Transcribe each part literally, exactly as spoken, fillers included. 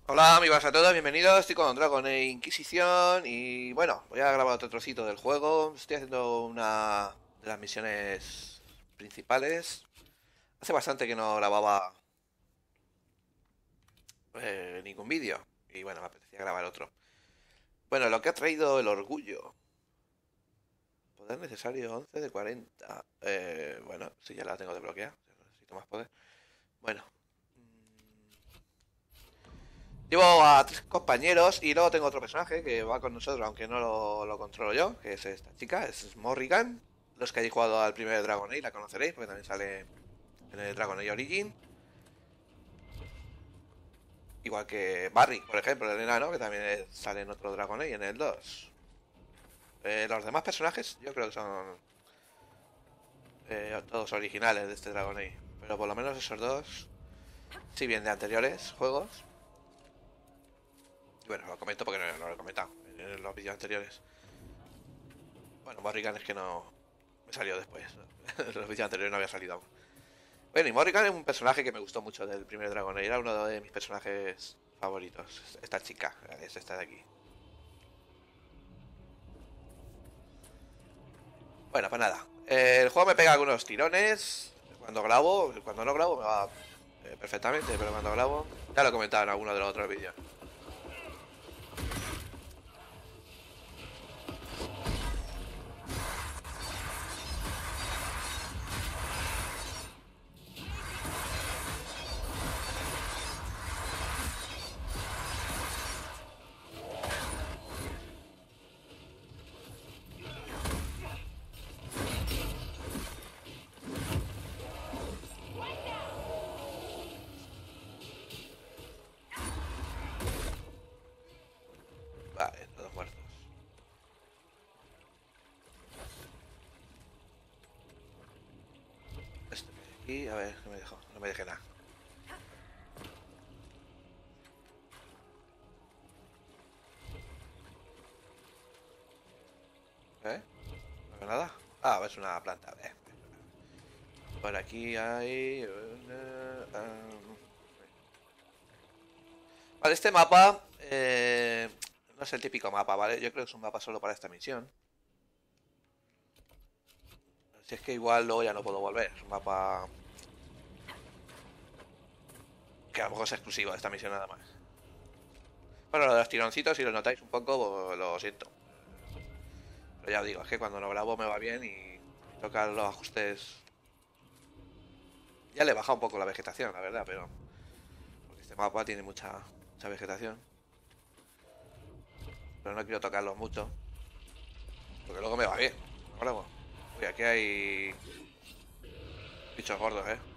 Hola amigos a todos, bienvenidos, estoy con Dragon e Inquisición y bueno, voy a grabar otro trocito del juego. Estoy haciendo una de las misiones principales. Hace bastante que no grababa eh, ningún vídeo y bueno, me apetecía grabar otro. Bueno, lo que ha traído el orgullo. Poder necesario once de cuarenta. Eh, bueno, sí, ya la tengo desbloqueada, necesito más poder. Bueno, llevo a tres compañeros y luego tengo otro personaje que va con nosotros, aunque no lo, lo controlo yo, que es esta chica, es Morrigan. Los que hayáis jugado al primer Dragon Age la conoceréis, porque también sale en el Dragon Age Origin. Igual que Barry, por ejemplo, el enano, que también es- sale en otro Dragon Age, en el dos. Eh, los demás personajes yo creo que son eh, todos originales de este Dragon Age. Pero por lo menos esos dos, si bien de anteriores juegos. Y bueno, lo comento porque no, no lo he comentado en los vídeos anteriores. Bueno, Morrigan es que no, me salió después, ¿no? En los vídeos anteriores no había salido aún. Bueno, y Morrigan es un personaje que me gustó mucho del primer Dragon Age. Era uno de mis personajes favoritos. Esta chica, es esta de aquí. Bueno, pues nada. Eh, el juego me pega algunos tirones. Cuando grabo, cuando no grabo me va eh, perfectamente, pero cuando grabo, ya lo he comentado en alguno de los otros vídeos. Vale, todos muertos. Este de aquí, a ver, ¿qué me dejó? No me dejé nada. ¿Eh? ¿No veo nada? Ah, es una planta. Eh. Por aquí hay... una, um, Vale, este mapa eh, no es el típico mapa, ¿vale? Yo creo que es un mapa solo para esta misión. Si es que igual luego ya no puedo volver. Es un mapa que a lo mejor es exclusivo de esta misión nada más. Bueno, lo de los tironcitos, si lo notáis un poco, pues, lo siento. Pero ya os digo, es que cuando lo grabo me va bien y tocar los ajustes... Ya le baja un poco la vegetación, la verdad, pero... Porque este mapa tiene mucha, mucha vegetación. Pero no quiero tocarlo mucho. Porque luego me va bien. Lo grabo. Uy, aquí hay bichos gordos, ¿eh?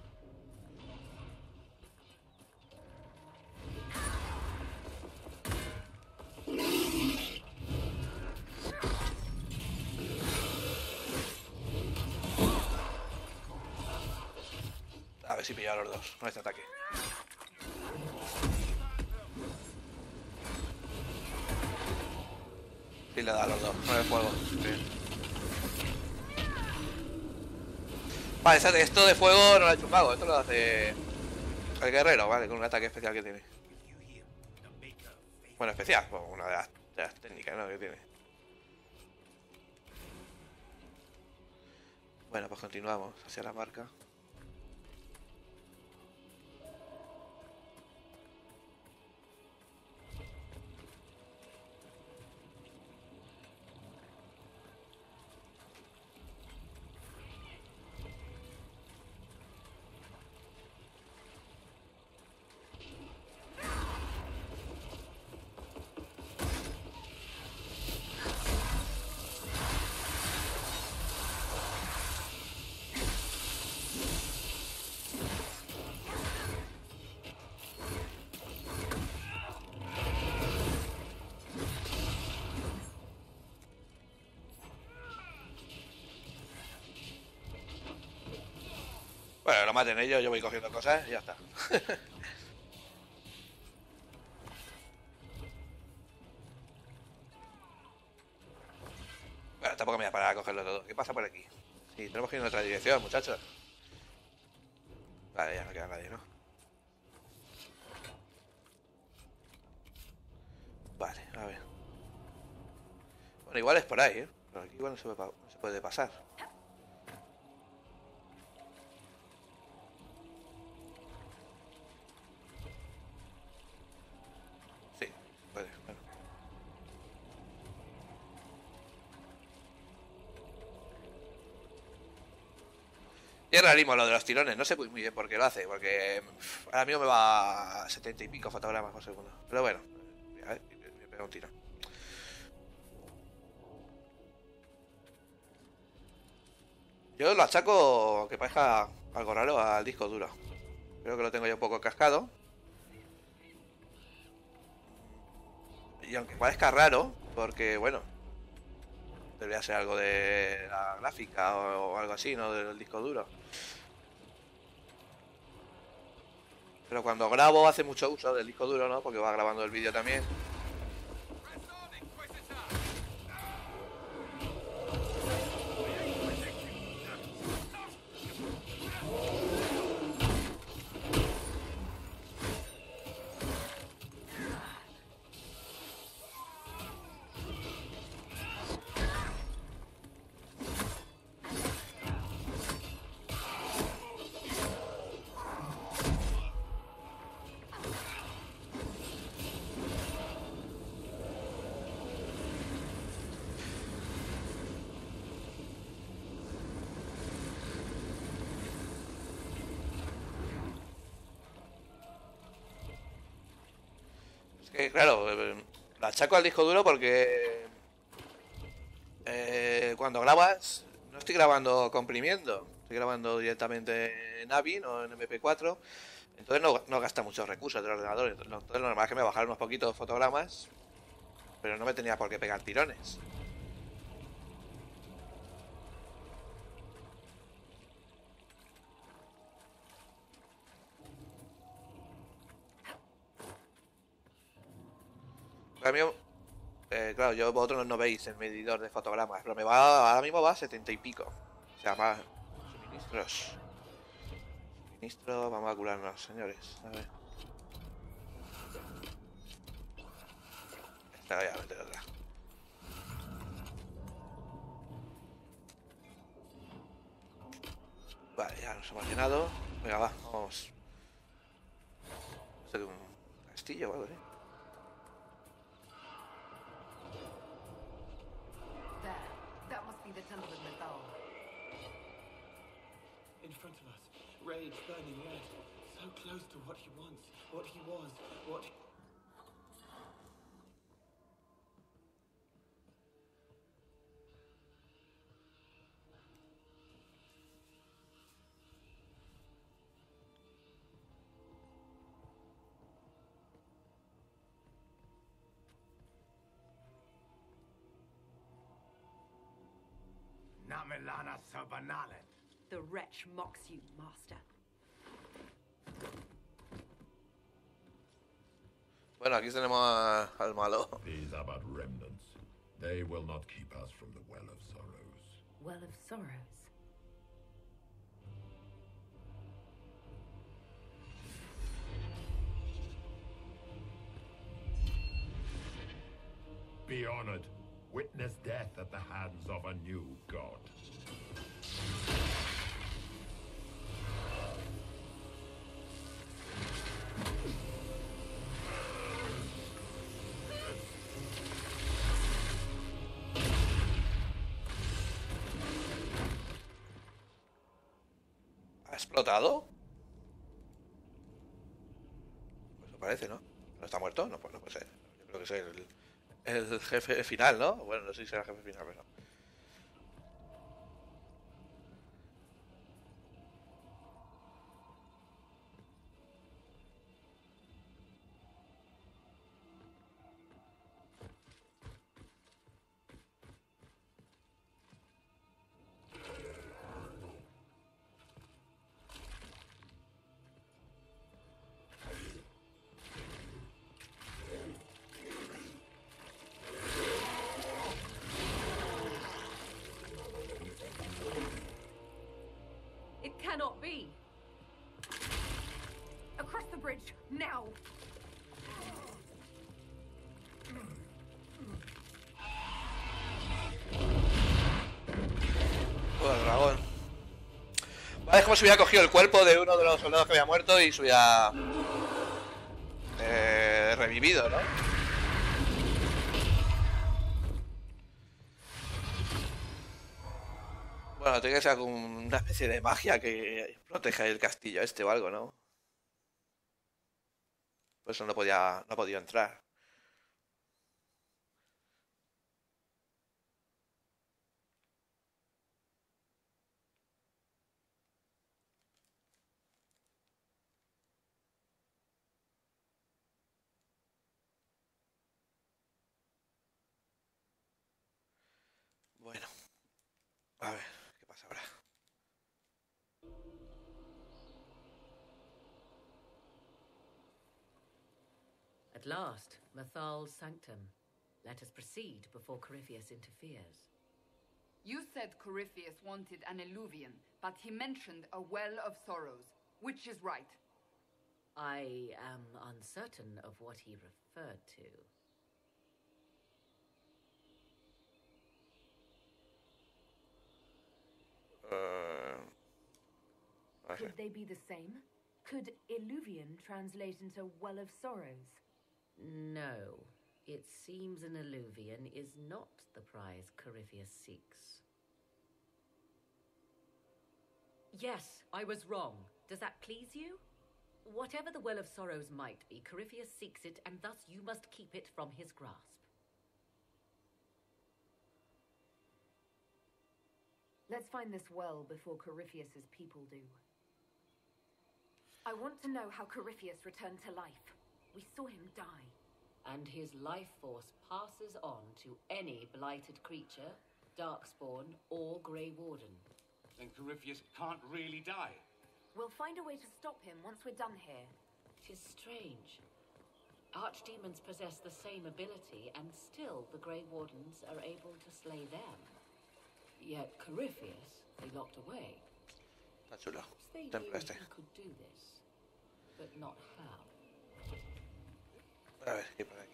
A ver si pillo a los dos con este ataque. Sí le da a los dos con el fuego. Sí. Vale, esto de fuego no lo ha hecho un mago. Esto lo hace el guerrero, ¿vale? Con un ataque especial que tiene. Bueno, especial. Bueno, una de las, de las técnicas, ¿no? Que tiene. Bueno, pues continuamos hacia la marca. Bueno, lo maten ellos, yo voy cogiendo cosas y ya está. Bueno, tampoco me voy a parar a cogerlo todo. ¿Qué pasa por aquí? Sí, tenemos que ir en otra dirección, muchachos. Vale, ya no queda nadie, ¿no? Bueno, igual es por ahí, ¿eh? Pero aquí igual no se puede, no se puede pasar. Sí, puede, bueno. Y es rarísimo lo de los tirones, no sé muy bien por qué lo hace, porque pff, ahora mismo me va a setenta y pico fotogramas por segundo. Pero bueno, a ver, me pega un tirón. Yo lo achaco, que parezca algo raro, al disco duro. Creo que lo tengo ya un poco cascado. Y aunque parezca raro, porque bueno, debería ser algo de la gráfica o, o algo así, ¿no? Del disco duro. Pero cuando grabo hace mucho uso del disco duro, ¿no? Porque va grabando el vídeo también. Que claro, eh, la achaco al disco duro porque eh, cuando grabas, no estoy grabando comprimiendo, estoy grabando directamente en A V I o en M P cuatro, entonces no, no gasta muchos recursos del ordenador. Entonces lo normal es que me bajara unos poquitos fotogramas, pero no me tenía por qué pegar tirones. En cambio, eh, claro, yo vosotros no veis el medidor de fotogramas, pero me va, ahora mismo va a setenta y pico. O sea, más suministros. Suministro, vamos a curarnos, señores. A ver. Esta voy a meter otra. Vale, ya nos hemos llenado. Venga, va, vamos. Esto es un castillo o algo así. In front of us, rage burning red, so close to what he wants, what he was, what he... Namelana Sabanalet. The wretch mocks you, master. Bueno, aquí tenemos a, al malo. These are but remnants. They will not keep us from the Well of Sorrows. Well of sorrows. Be honored. Witness death at the hands of a new god. ¿Ha explotado? Pues parece, ¿no? ¿No está muerto? No, pues no puede ser. Yo creo que es el, el jefe final, ¿no? Bueno, no sé si será el jefe final, pero... It cannot be. Across the bridge, now. es como si hubiera cogido el cuerpo de uno de los soldados que había muerto y se hubiera eh, revivido, ¿no? Bueno, tiene que ser como una especie de magia que proteja el castillo este o algo, ¿no? Por eso no podía, no ha podido entrar. Bueno, a ver, ¿qué pasa ahora? At last, Mathal's sanctum. Let us proceed before Corypheus interferes. You said Corypheus wanted an eluvian, but he mentioned a well of sorrows. Which is right? I am uncertain of what he referred to. Uh, Could they be the same? Could Illuvian translate into Well of Sorrows? No. It seems an Illuvian is not the prize Corypheus seeks. Yes, I was wrong. Does that please you? Whatever the Well of Sorrows might be, Corypheus seeks it, and thus you must keep it from his grasp. Let's find this well before Corypheus's people do. I want to know how Corypheus returned to life. We saw him die. And his life force passes on to any blighted creature, Darkspawn, or Grey Warden. Then Corypheus can't really die. We'll find a way to stop him once we're done here. Tis strange. Archdemons possess the same ability, and still the Grey Wardens are able to slay them. Yet Corypheus, they locked away. Está chulo. They Templo knew este. he could do this, but not how. A ver, ¿qué hay por aquí?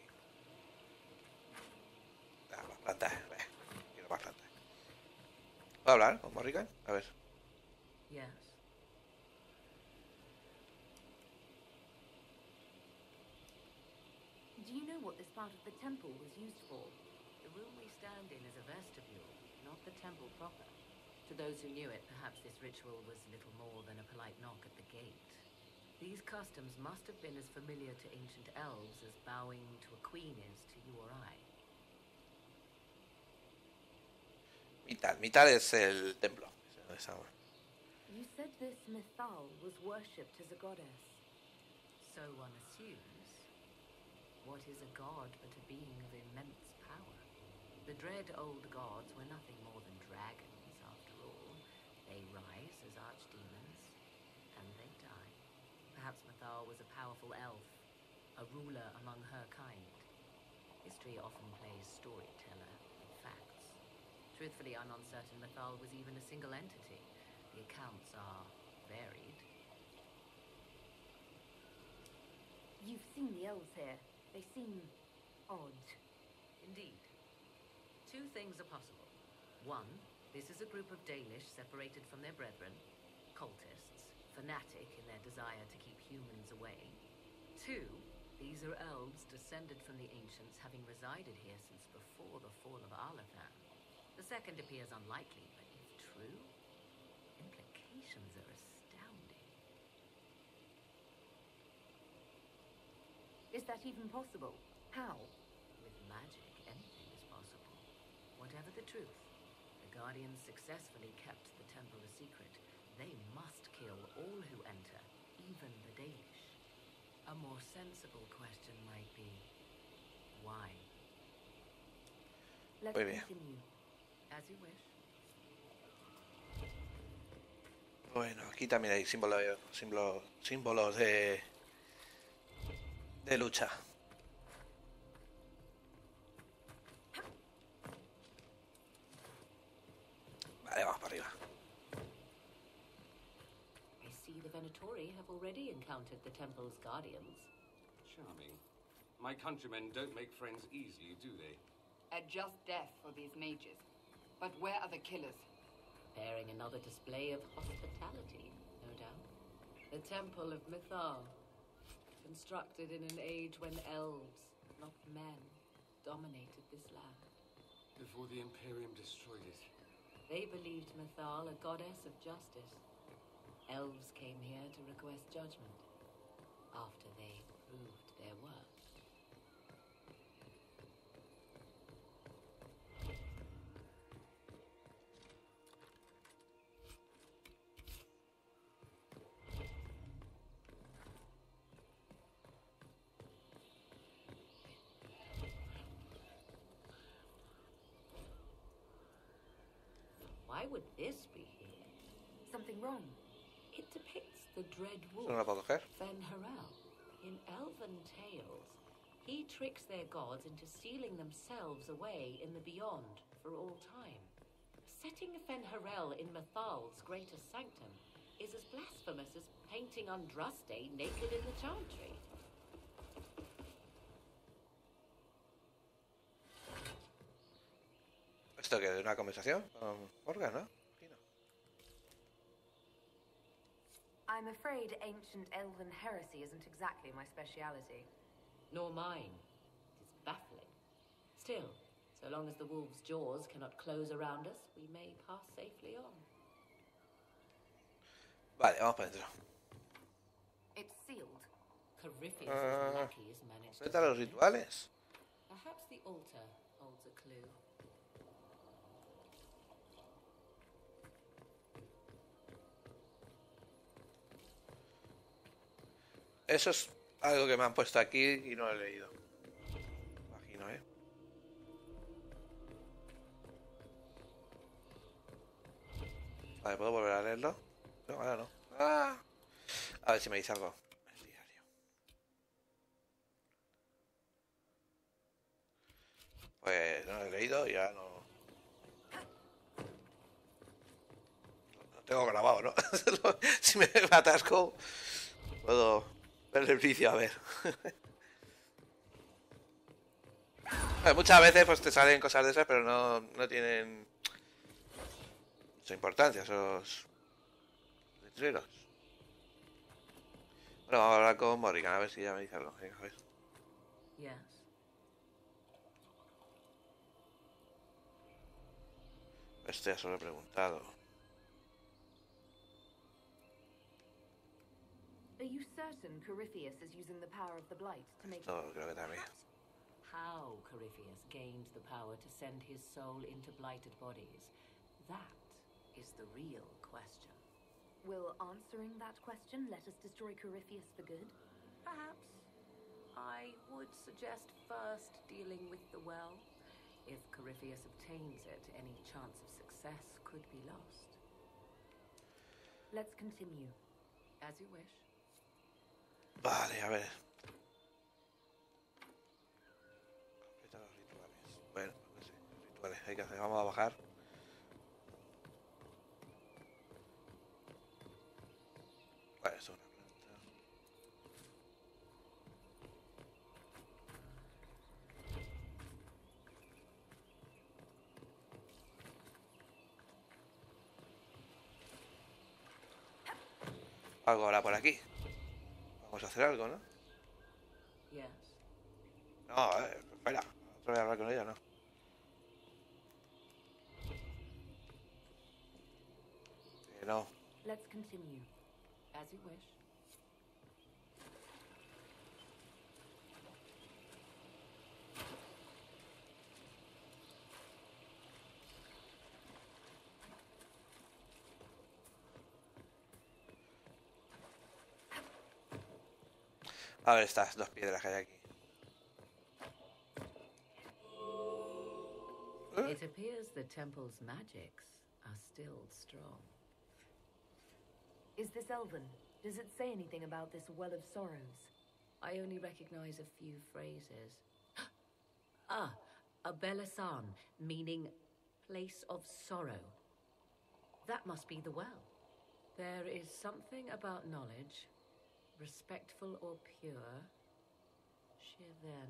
Ah, más plantas. eh, Quiero más plantas. ¿Puedo hablar con Morrigan? A ver. Yes. Do you know what this part of the temple was used for? The room we stand in is a vestibule, not the temple proper. To those who knew it, perhaps this ritual was little more than a polite knock at the gate. These customs must have been as familiar to ancient elves as bowing to a queen is to you or I. Mital. Mital es el templo. Esa- You said this Mythal was worshipped as a goddess. So one assumes. What is a god but a being of immense power? The dread old gods were nothing more than dragons, after all. They rise as archdemons, and they die. Perhaps Mythal was a powerful elf, a ruler among her kind. History often plays storyteller with facts. Truthfully, I'm uncertain Mythal was even a single entity. The accounts are varied. You've seen the elves here. They seem odd. Indeed. Two things are possible. One, this is a group of Dalish separated from their brethren, cultists, fanatic in their desire to keep humans away. Two, these are elves descended from the ancients, having resided here since before the fall of Arlathan. The second appears unlikely, but if true, implications are astounding. Is that even possible? How? With magic, anything is possible. Whatever the truth, the Guardians successfully kept the temple a secret. They must kill all who enter, even the Dalish. A more sensible question might be, why? Let's Muy bien. continue. As you wish. Bueno, aquí también hay símbolos, símbolos, símbolos de, de lucha. Vale, vamos para arriba. I see the Venatori have already encountered the temple's guardians. Charming. My countrymen don't make friends easily, do they? A just death for these mages. But where are the killers? preparing another display of hospitality, no doubt. The Temple of Mythal, constructed in an age when elves, not men, dominated this land. Before the Imperium destroyed it. They believed Mythal a goddess of justice. Elves came here to request judgment, after they proved their worth. Why would this be here? Something wrong? It depicts the dread wolf, ¿No la puedo coger? Fen-Harel. In elven tales, he tricks their gods into sealing themselves away in the beyond for all time. Setting Fen-Harel in Mythal's greatest sanctum is as blasphemous as painting Andraste naked in the chantry. ¿Esto qué es? ¿Una conversación con Morgan, no? Aquí no. I'm afraid ancient elven heresy isn't exactly my speciality. Nor mine. It's baffling. Still, so long as the wolf's jaws cannot close around us, we may pass safely on. Vale, vamos para adentro. It's sealed. Corypheus' Ah, lackeys managed to ¿Qué tal los rituales? Perhaps the altar holds a clue. Eso es algo que me han puesto aquí y no lo he leído. Imagino, ¿eh? Vale, ¿puedo volver a leerlo? No, ahora no. ¡Ah! A ver si me dice algo. El diario. Pues no lo he leído y ya no... Lo tengo grabado, ¿no? Si me atasco, puedo ver el vicio, a ver. Bueno, muchas veces pues te salen cosas de esas, pero no, no tienen mucha importancia esos letreros. Bueno, vamos a hablar con Morrigan, a ver si ya me dice algo. Venga, a ver. Yes. Esto ya se lo he preguntado. Are you certain Corypheus is using the power of the Blight to make... No, creo que también. How Corypheus gained the power to send his soul into blighted bodies, that is the real question. Will answering that question let us destroy Corypheus for good? Perhaps. I would suggest first dealing with the well. If Corypheus obtains it, any chance of success could be lost. Let's continue. As you wish. Vale, a ver. Completa los rituales. Bueno, no sé. Rituales hay que hacer. Vamos a bajar. Vale, esto es una planta. Algo habrá por aquí. Vamos a hacer algo, ¿no? Yes. No, eh, espera. Otra vez a hablar con ella, ¿no? Que no. Let's continue. As you wish. A ver estas dos piedras que hay aquí. It appears the temple's magics are still strong. Is this elven? Does it say anything about this Well of Sorrows? I only recognize a few phrases. Ah, a Belasan, meaning place of sorrow. That must be the well. There is something about knowledge, respectful or pure. Shiven.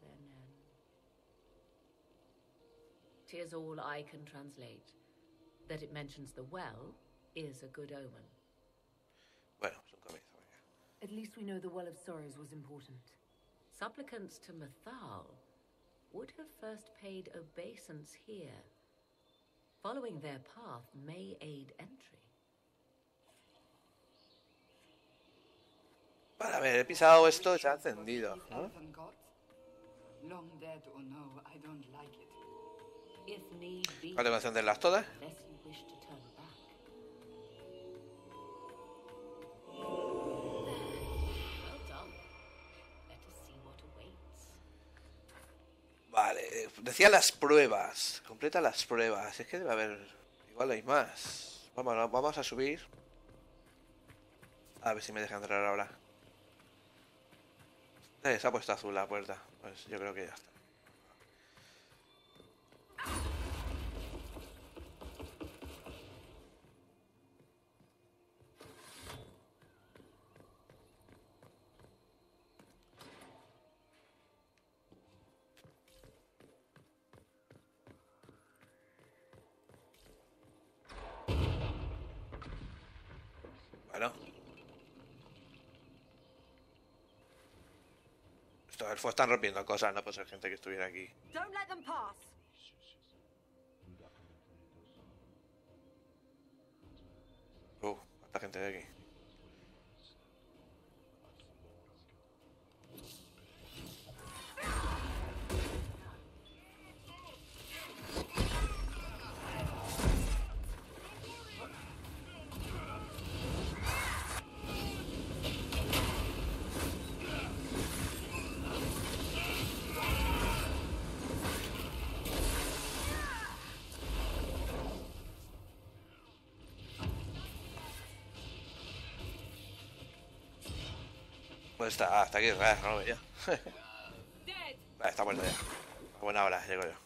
Shivenen. 'Tis all I can translate. That it mentions the well is a good omen. Bueno, es un comienzo. Venga. At least we know the Well of Sorrows was important. Supplicants to Mythal would have first paid obeisance here. Following their path may aid entry. Vale, a ver, he pisado esto y se ha encendido, ¿no? Elven gods? Long dead or no, I don't like it. If need be, ¿Cuál tengo que encenderlas todas? unless you wish to turn back. Well done. Let us see what awaits. Vale, decía las pruebas. Completa las pruebas. Es que debe haber... Igual hay más. Vamos, vamos a subir. A ver si me deja entrar ahora. Eh, se ha puesto azul la puerta. Pues yo creo que ya está. Bueno. Estos elfos están rompiendo cosas, no puede ser gente que estuviera aquí. Don't let them pass. Uh, cuánta gente de aquí. Pues está, hasta aquí, ah, no lo veía. Vale, está muerto ya. A buena hora, llego yo.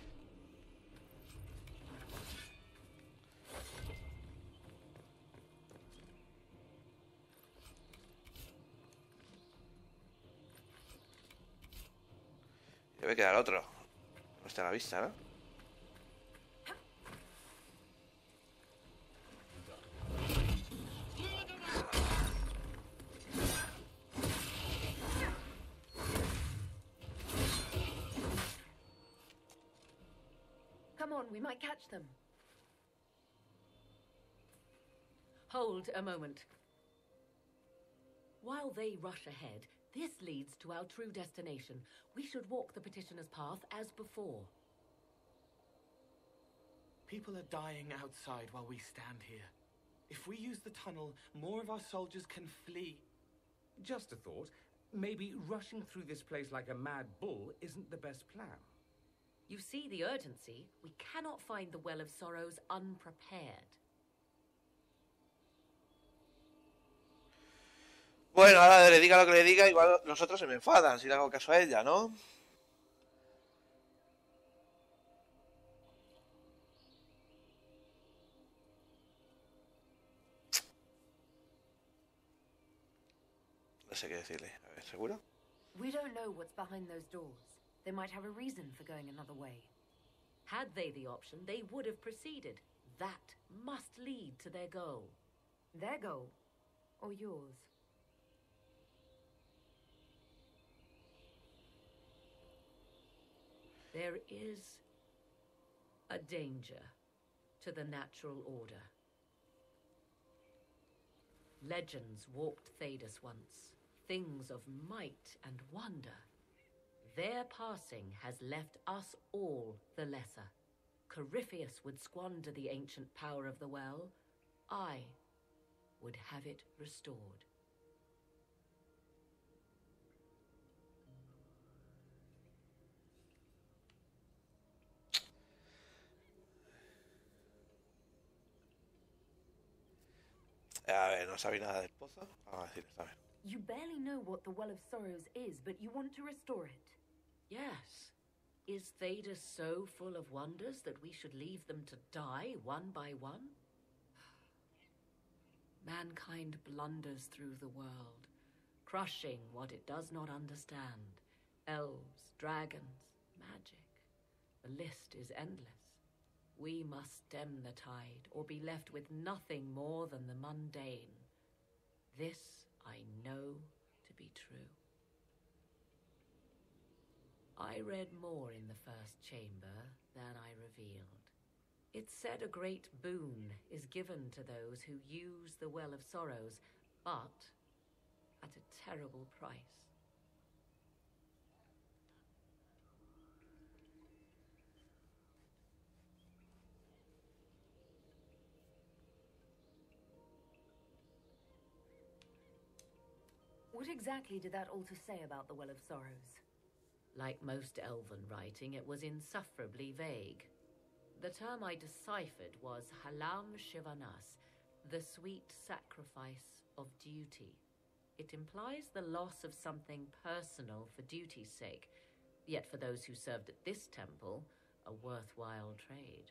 Debe quedar otro. No está a la vista, ¿no? Come on, we might catch them. Hold a moment. While they rush ahead, this leads to our true destination. We should walk the petitioner's path as before. People are dying outside while we stand here. If we use the tunnel, more of our soldiers can flee. Just a thought. Maybe rushing through this place like a mad bull isn't the best plan. You see the urgency. We cannot find the Well of Sorrows unprepared. Bueno, ahora le diga lo que le diga, igual los otros se me enfadan si le hago caso a ella, ¿no? No sé qué decirle. A ver, ¿seguro? We don't know what's behind those doors. They might have a reason for going another way. Had they the option, they would have proceeded. That must lead to their goal. Their goal? Or yours? There is a danger to the natural order. Legends walked Thedas once, things of might and wonder. Their passing has left us all the lesser. Corypheus would squander the ancient power of the well. I would have it restored. A ver, no sabéis nada del pozo. Vamos a decir, a ver. You barely know what the Well of Sorrows is, but you want to restore it. Yes. Is Thedas so full of wonders that we should leave them to die one by one? Mankind blunders through the world, crushing what it does not understand. Elves, dragons, magic. The list is endless. We must stem the tide, or be left with nothing more than the mundane. This I know to be true. I read more in the first chamber than I revealed. It said a great boon is given to those who use the Well of Sorrows, but at a terrible price. What exactly did that altar say about the Well of Sorrows? Like most elven writing, it was insufferably vague. The term I deciphered was Halam Shivanas, the sweet sacrifice of duty. It implies the loss of something personal for duty's sake, yet for those who served at this temple, a worthwhile trade.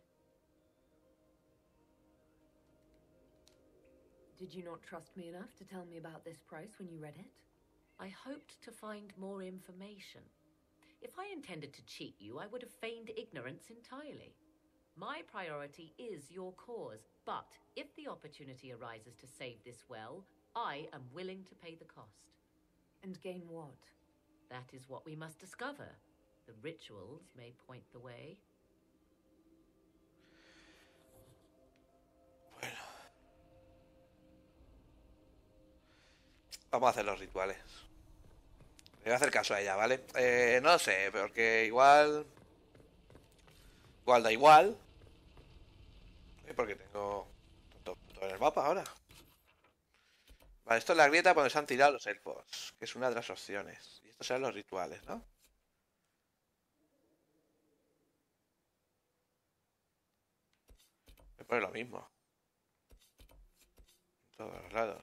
Did you not trust me enough to tell me about this price when you read it? I hoped to find more information. If I intended to cheat you, I would have feigned ignorance entirely. My priority is your cause, but if the opportunity arises to save this well, I am willing to pay the cost. And gain what? That is what we must discover. The rituals may point the way. Bueno. Vamos a hacer los rituales. Le voy a hacer caso a ella, ¿vale? Eh, no sé, porque igual... Igual da igual. Porque tengo todo, todo en el mapa ahora. Vale, esto es la grieta por donde se han tirado los elfos, que es una de las opciones. Y estos serán los rituales, ¿no? Me pone lo mismo. En todos los lados.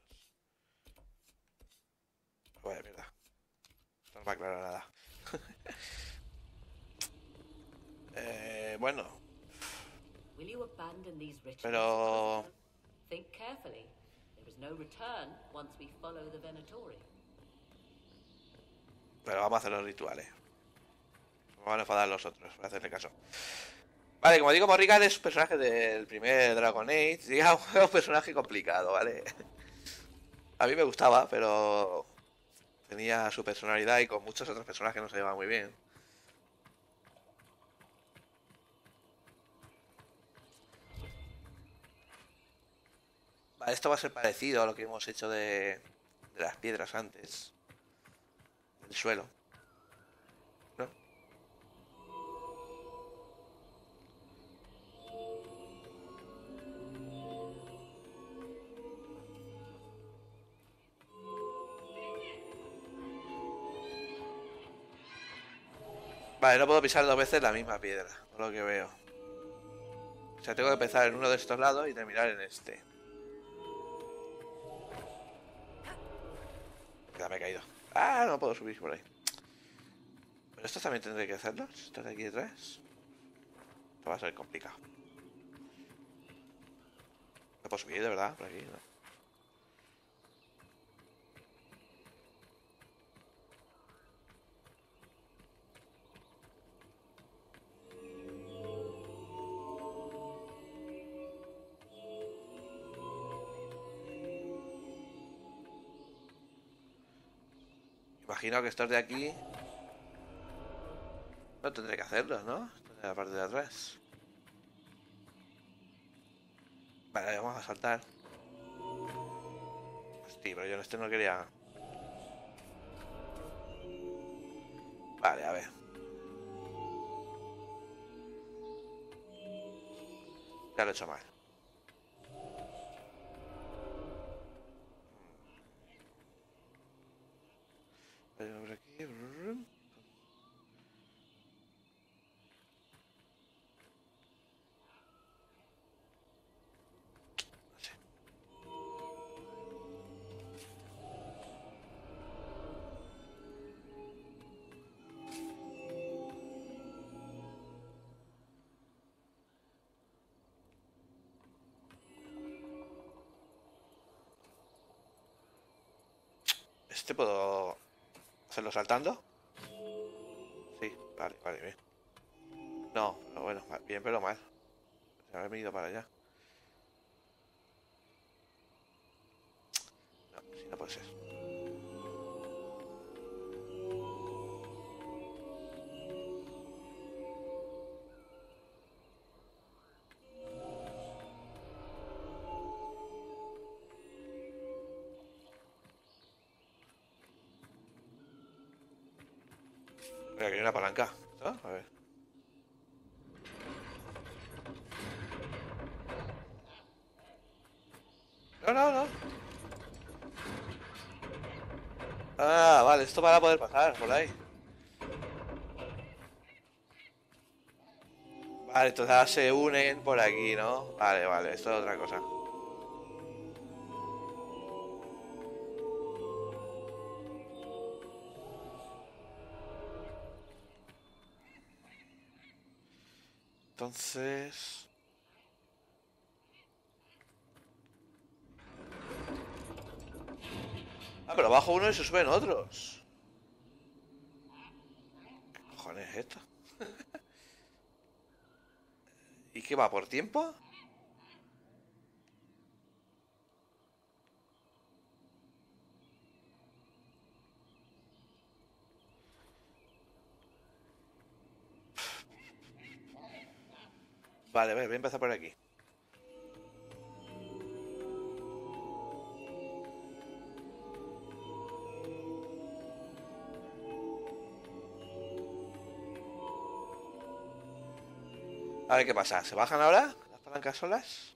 Vaya mierda. Esto no me aclara nada. eh, bueno. Will you abandon these rituals? Pero... Think carefully. There is no return once we follow the Venatori. Pero vamos a hacer los rituales. Me van a enfadar los otros, voy a hacerle caso. Vale, como digo, Morrigan es un personaje del primer Dragon Age. Digamos, es un personaje complicado, ¿vale? A mí me gustaba, pero... tenía su personalidad y con muchos otros personajes no se llevaba muy bien. Vale, esto va a ser parecido a lo que hemos hecho de, de las piedras antes. Del suelo. ¿No? Vale, no puedo pisar dos veces la misma piedra, por lo que veo. O sea, tengo que empezar en uno de estos lados y terminar en este. Ya me he caído. Ah, no puedo subir por ahí. Pero estos también tendré que hacerlos. Estos de aquí detrás. Esto va a ser complicado. No puedo subir, de verdad, por aquí, ¿no? Imagino que estos de aquí no tendré que hacerlos, ¿no? Estos de la parte de atrás. Vale, vamos a saltar. Hostia, pero yo en este no quería... Vale, a ver. Ya lo he hecho mal. Por aquí. ¿Este puedo hacerlo saltando? Sí, vale, vale, bien. No, pero bueno, bien, pero mal. Haberme ido para allá. No, sí, no puede ser. Mira, que hay una palanca. ¿No? A ver. No, no, no. Ah, vale, esto para poder pasar por ahí. Vale, entonces ahora se unen por aquí, ¿no? Vale, vale, esto es otra cosa. Entonces... Ah, pero bajo uno y se suben otros. ¿Qué cojones es esto? ¿Y qué va por tiempo? Vale, voy a empezar por aquí. A ver qué pasa. ¿Se bajan ahora las palancas solas?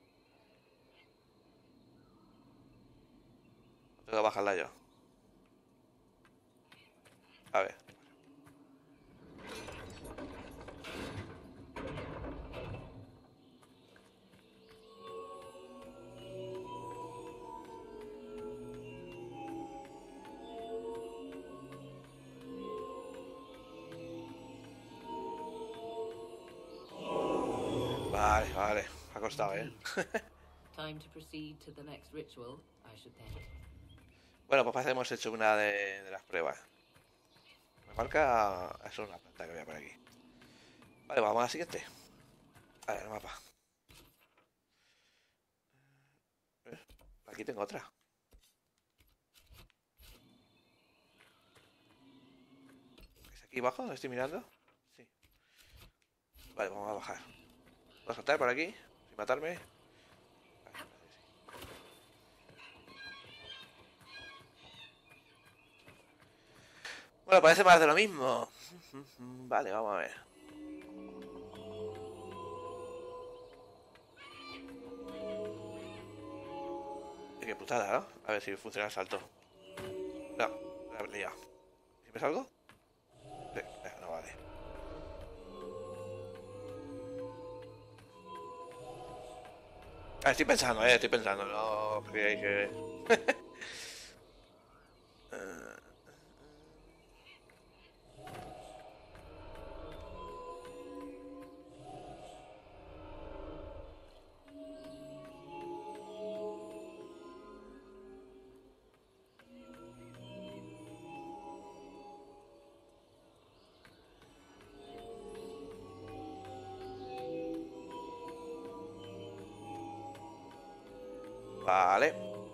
Tengo que bajarla yo. A ver. Vale, vale. Ha costado, ¿eh? Time to proceed to the next ritual, I should think. Bueno, pues parece que hemos hecho una de, de las pruebas. Me marca... Eso es una planta que había por aquí. Vale, vamos a la siguiente. A ver, el mapa. ¿Eh? Aquí tengo otra. ¿Es aquí abajo? ¿Lo estoy mirando? Sí. Vale, vamos a bajar. Voy a saltar por aquí, sin matarme. Bueno, parece más de lo mismo. Vale, vamos a ver. Qué putada, ¿no? A ver si funciona el salto. No, la he liado. ¿Si me salgo? Sí, no vale. Ah, estoy pensando, eh, estoy pensando, no creéis que... Vale.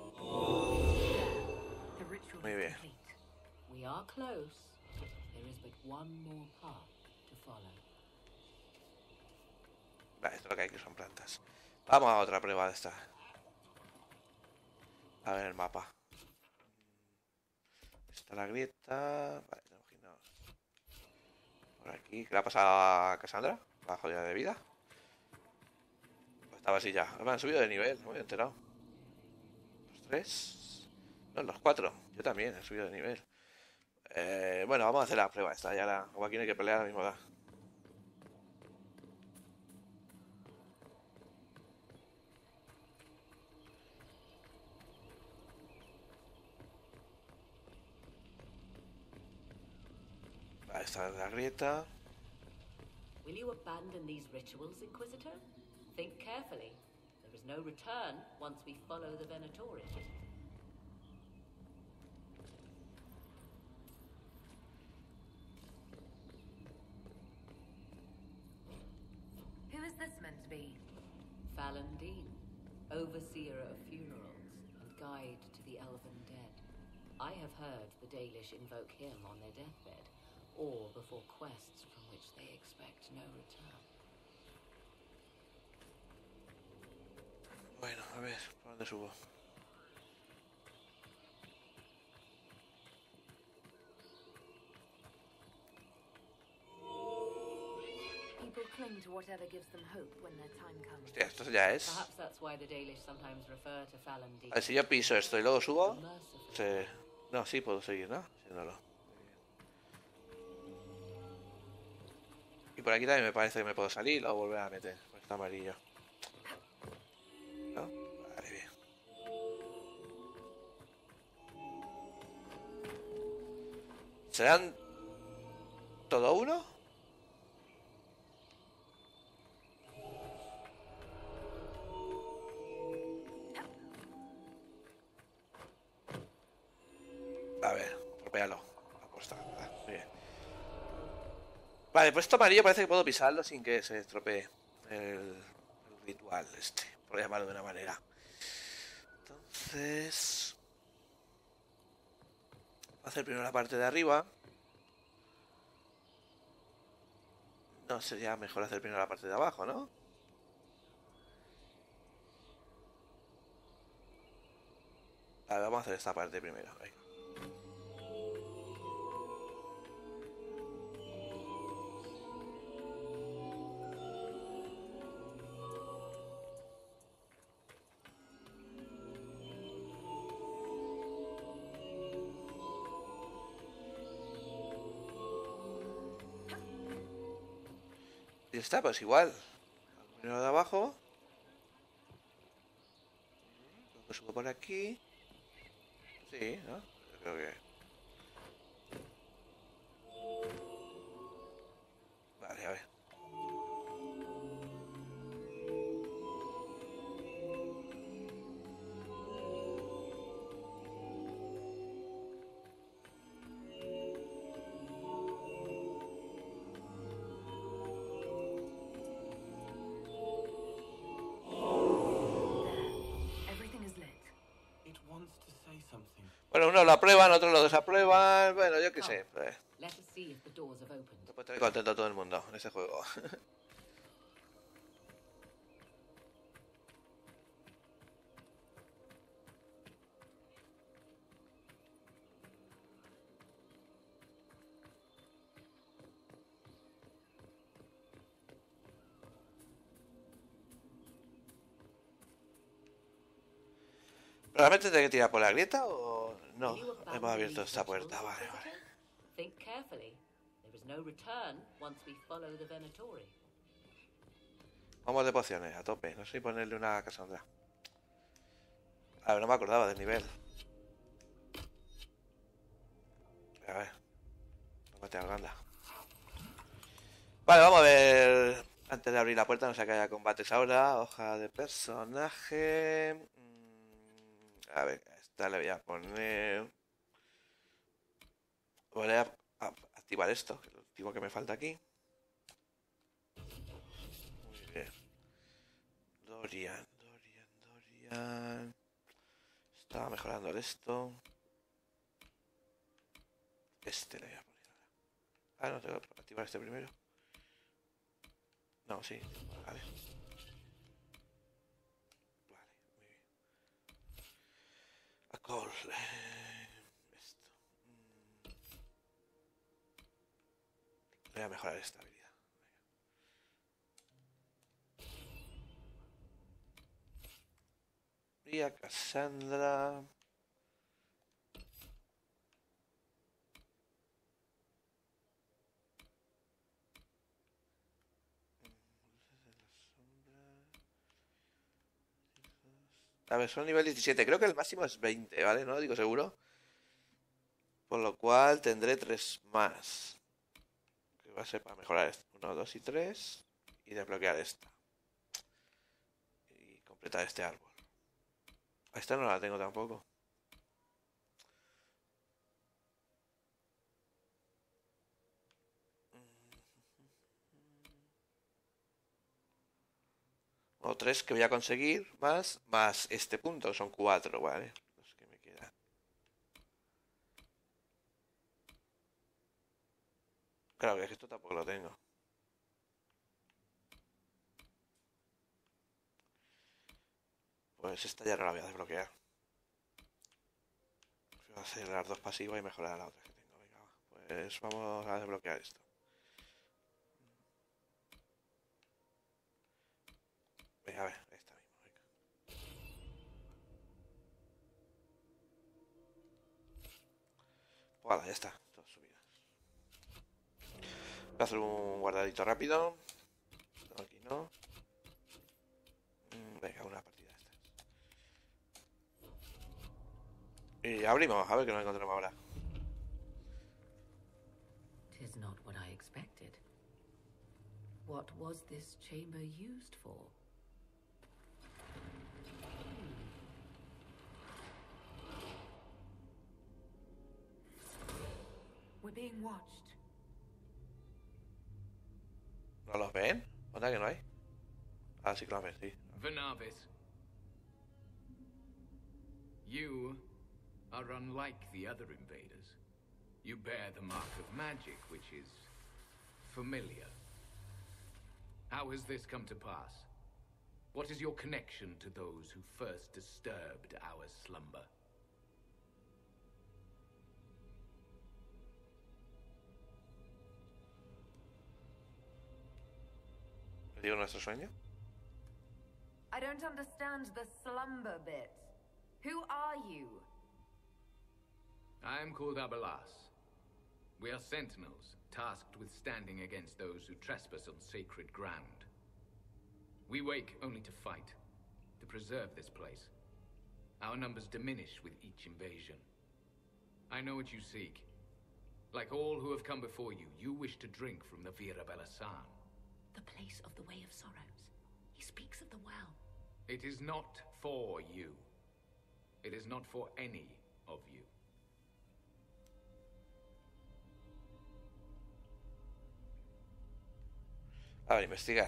Muy bien. We are close. There is but one more path to follow. Vale, esto lo que hay que son plantas. Vamos a otra prueba de esta. A ver el mapa. Está la grieta. Vale, tenemos que irnos por aquí. ¿Qué le ha pasado a Cassandra? ¿La jodida de vida? Pues estaba así ya. Me han subido de nivel, no me he enterado. Los tres. No, los cuatro. Yo también he subido de nivel. Eh, bueno, vamos a hacer la prueba esta. Ya la... O aquí no hay que pelear a la misma edad. Vale, esta es la grieta. Will you abandon these rituals, Inquisitor? Think carefully. There is no return once we follow the Venatorians. Who is this meant to be? Fallon Dean, overseer of funerals and guide to the elven dead. I have heard the Dalish invoke him on their deathbed, or before quests from which they expect no return. Bueno, a ver, ¿por dónde subo? People cling to whatever gives them hope when their time comes. Hostia, esto ya es. Perhaps that's why the Dalish sometimes refer to Fallon Dean. A ver, si yo piso esto y luego subo, Merciful. se... No, sí puedo seguir, ¿no? Sí, no, no. Y por aquí también me parece que me puedo salir y luego volver a meter. Pues está amarillo. ¿No? Vale, bien. ¿Serán todo uno? A ver, tropealo. Apuesta. Ah, muy bien. Vale, pues esto amarillo parece que puedo pisarlo sin que se estropee el, el ritual este, por llamarlo de una manera. Entonces... voy a hacer primero la parte de arriba. No, sería mejor hacer primero la parte de abajo, ¿no? A ver, vamos a hacer esta parte primero. Venga. Y está, pues igual. Primero de abajo. Lo subo por aquí. Sí, ¿no? Yo creo que... Vale, a ver. Everything is lit. It wants to say something. Bueno, unos lo aprueban, otros lo desaprueban. Bueno, yo qué sé. Pues, Let us see if the doors have opened. no puede tener contento a todo el mundo en este juego. ¿Realmente tengo que tirar por la grieta o no? Will you abandon Hemos abierto these esta puerta, rituals, vale, vale. visitor? Think carefully. There is no return once we follow the Venatori. Vamos de pociones, a tope. No sé si ponerle una Cassandra. A ver, no me acordaba del nivel. A ver. Tómate al ganda. Vale, vamos a ver. Antes de abrir la puerta, no sé que haya combates ahora. Hoja de personaje. Mm, A ver, esta le voy a poner. Voy a a- activar esto, que es lo último que me falta aquí. Muy bien. Dorian, Dorian, Dorian. Estaba mejorando el esto. Este le voy a poner ahora. Ah, no, tengo que activar este primero. No, sí. Vale. Vale, muy bien. A call. eh, Esto. Mm. Voy a mejorar esta habilidad. Venga. Y a Cassandra. A ver, son nivel diecisiete. Creo que el máximo es veinte, ¿vale? No lo digo seguro. Por lo cual tendré tres más. Que va a ser para mejorar esto. uno, dos y tres. Y desbloquear esta. Y completar este árbol. Esta no la tengo tampoco. O tres que voy a conseguir más, más este punto, son cuatro, vale. No sé qué me queda. Claro, que es que esto tampoco lo tengo. Pues esta ya no la voy a desbloquear. Voy a hacer las dos pasivas y mejorar la otra que tengo. Venga, va. Pues vamos a desbloquear esto. Venga, a ver, esta misma, venga. Voilà, ya está, todas subidas. Voy a hacer un guardadito rápido. Aquí no. Venga, una partida de estas. Y abrimos, a ver qué nos encontramos ahora. Tis not what I expected. What was this chamber used for? We're being watched. ¿No los ven? ¿Dónde que no hay? Ah, sí que los ven, sí. Venavis. You are unlike the other invaders. You bear the mark of magic, which is familiar. How has this come to pass? What is your connection to those who first disturbed our slumber? ¿Digo nuestro sueño? I don't understand the slumber bit. Who are you? I am called Abelas. We are sentinels, tasked with standing against those who trespass on sacred ground. We wake only to fight, to preserve this place. Our numbers diminish with each invasion. I know what you seek. Like all who have come before you, you wish to drink from the Vira Belasan. The place of the Way of Sorrows. He speaks of the well. It is not for you. It is not for any of you. A ver, investigar.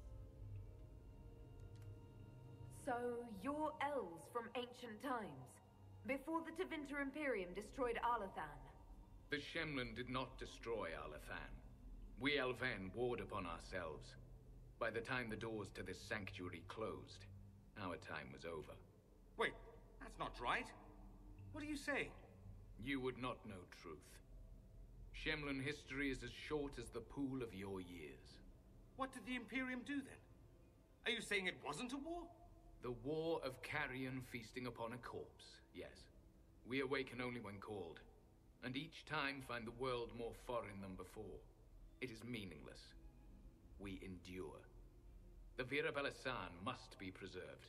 So, you're elves from ancient times, before the Tevinter Imperium destroyed Arlathan. The Shemlin did not destroy Arlathan. We Elven warred upon ourselves. By the time the doors to this sanctuary closed, our time was over. Wait, that's not right. What are you saying? You would not know truth. Shemlin history is as short as the pool of your years. What did the Imperium do then? Are you saying it wasn't a war? The war of carrion feasting upon a corpse, yes. We awaken only when called, and each time find the world more foreign than before. It is meaningless. We endure. The Vira Belasan must be preserved.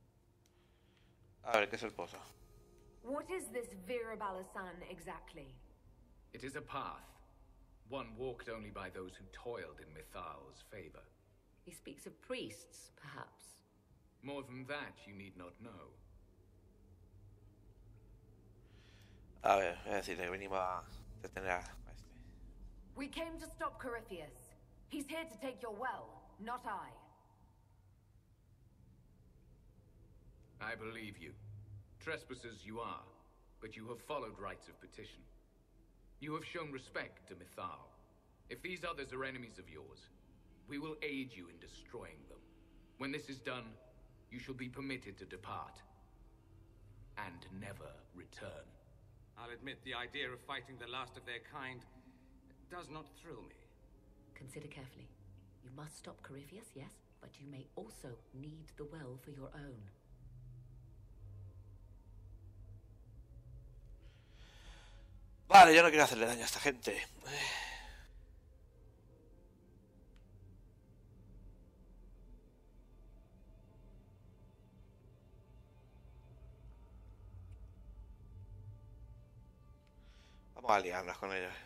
A ver, ¿qué es el pozo? What is this Vira Belasan exactly? It is a path, one walked only by those who toiled in Mithal's favor. He speaks of priests, perhaps. More than that, you need not know. A ver, es decir, que venimos a detener a este. We came to stop Corypheus. He's here to take your well, not I. I believe you. Trespassers you are, but you have followed rites of petition. You have shown respect to Mithal. If these others are enemies of yours, we will aid you in destroying them. When this is done, you shall be permitted to depart. And never return. I'll admit the idea of fighting the last of their kind does not thrill me. Consider carefully. You must stop Corypheus, yes, but you may also need the well for your own. Vale, yo no quiero hacerle daño a esta gente. Vamos a liarnos con ellos.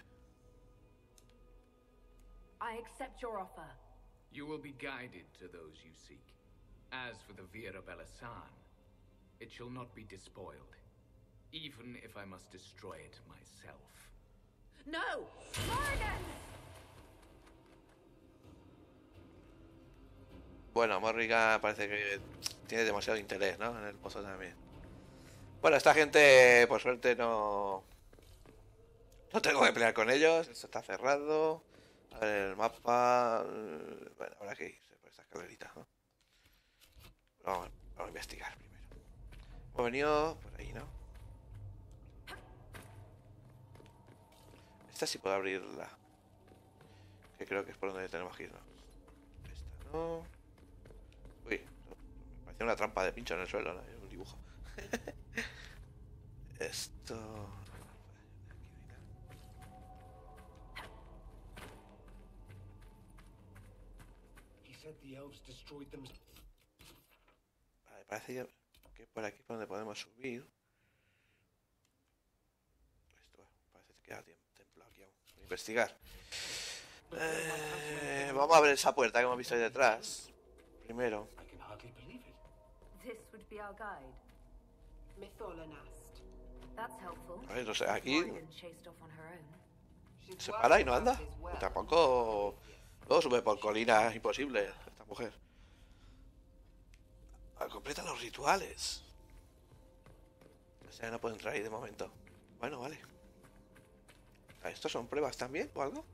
I accept your offer. You will be guided to those you seek. As for the Vira Belasan, it shall not be despoiled, even if I must destroy it myself. No! Morgan! Bueno, Morrigan parece que tiene demasiado interés, ¿no? En el pozo también. Bueno, esta gente, por suerte, no... No tengo que pelear con ellos. Esto está cerrado. A ver, el mapa... Bueno, habrá que irse por esta escalerita, ¿no? Vamos, vamos a investigar primero. Hemos venido por ahí, ¿no? Esta sí puedo abrirla. Que creo que es por donde tenemos que irnos. Esta no. Uy, me parecía una trampa de pincho en el suelo, ¿no? Un dibujo. Esto... Vale, parece que por aquí es por donde podemos subir. Esto, parece que queda templo aquí aún. Voy a investigar. Eh, vamos a ver esa puerta que hemos visto ahí detrás. Primero. This would be our guide. Mytholanast. That's helpful. A ver, no sé, aquí Morrigan chased off on her own. se para y no anda. Y tampoco... Luego sube por colinas, imposible esta mujer. Ah, completa los rituales. O sea, no puedo entrar ahí de momento. Bueno, vale. ¿Estos son pruebas también o algo?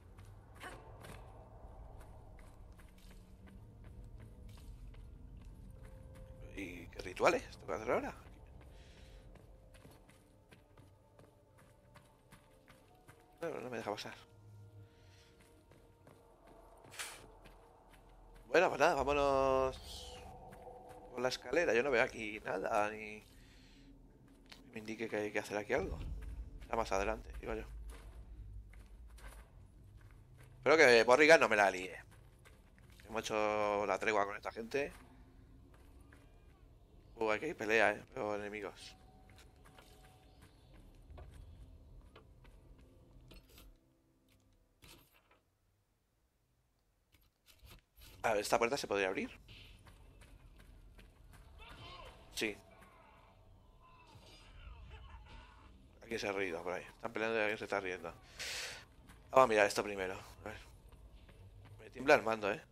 ¿Y qué rituales tengo que hacer ahora? No, no me deja pasar. Bueno, pues nada, vámonos por la escalera. Yo no veo aquí nada, ni me indique que hay que hacer aquí algo. Está más adelante, digo yo. Espero que Morrigan no me la líe. Hemos hecho la tregua con esta gente. Uh, aquí hay pelea, eh, pero enemigos. A ver, ¿esta puerta se podría abrir? Sí. Aquí se ha reído por ahí. Están peleando y alguien se está riendo. Vamos a mirar esto primero. A ver. Me tiembla el mando, eh.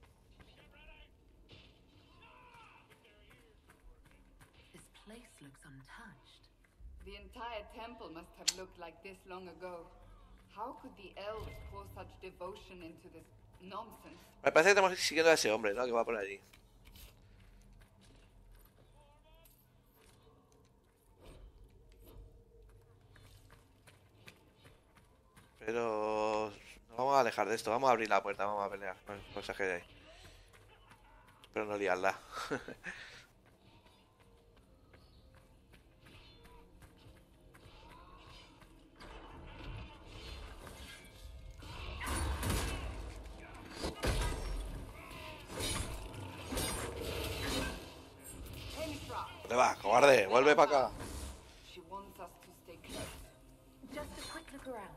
This place looks untouched. The entire temple must have looked like this long ago. How could the elves pour such devotion into this nonsense? Me parece que estamos siguiendo a ese hombre, ¿no? Que va por allí. Pero... Nos vamos a alejar de esto. Vamos a abrir la puerta. Vamos a pelear. No exageréis. Pero no liarla. ¿Dónde vas, cobarde? Vuelve para acá. She wants us to stay close. Just a quick look around.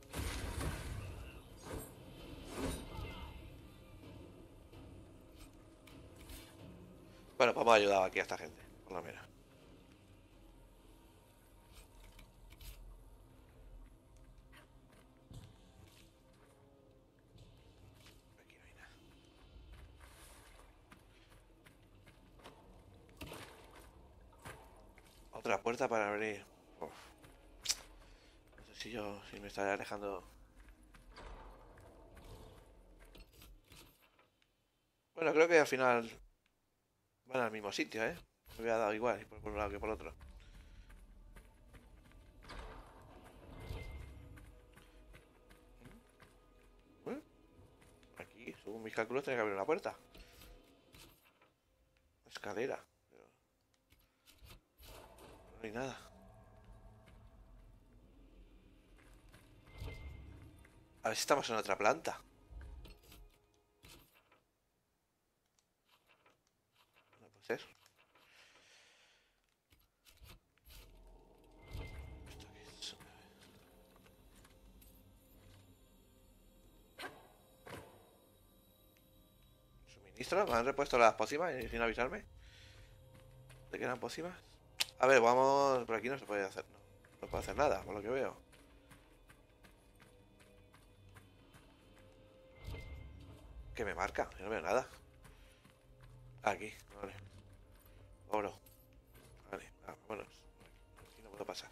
Bueno, pues hemos ayudado aquí a esta gente, por lo menos. Aquí no hay nada. Otra puerta para abrir. Uf. No sé si yo, si me estaré alejando. Bueno, creo que al final van al mismo sitio, ¿eh? Me hubiera dado igual por un lado que por otro. ¿Eh? Aquí, según mis cálculos, tiene que abrir una puerta. Escalera. Pero... no hay nada. A ver si estamos en otra planta. No puede ser. ¿Esto qué es? ¿Suministro? ¿Me han repuesto las pócimas y sin avisarme? ¿De qué eran pócimas? A ver, vamos... Por aquí no se puede hacer, no. No puedo hacer nada, por lo que veo. ¿Qué me marca? Yo no veo nada. Aquí, vale. Oro. Vale, vámonos. Aquí no puedo pasar.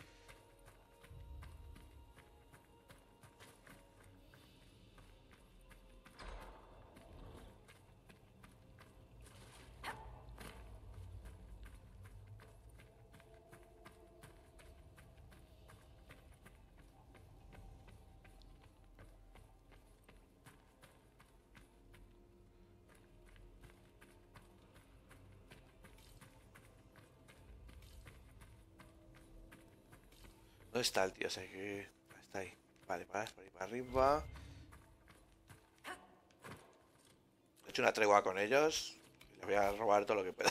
¿Dónde está el tío? O sea, que está ahí. Vale, para, por ahí para arriba. He hecho una tregua con ellos. Les voy a robar todo lo que pueda.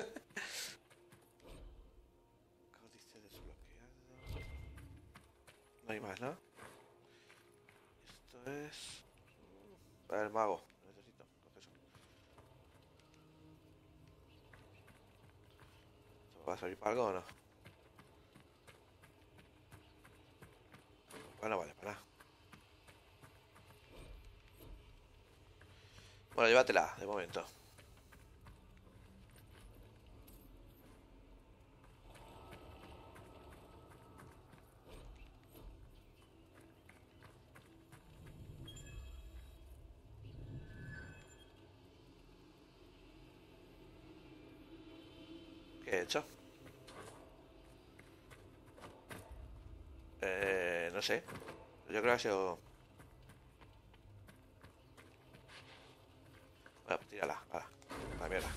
Códice desbloqueado. No hay más, ¿no? Esto es... Para el mago. Necesito. Coge eso. ¿Esto va a servir para algo o no? Bueno, vale, para nada. Bueno, llévatela, de momento. ¿Qué he hecho? Eh, no sé. Yo creo que ha sido... Bueno, tírala, va, la mierda.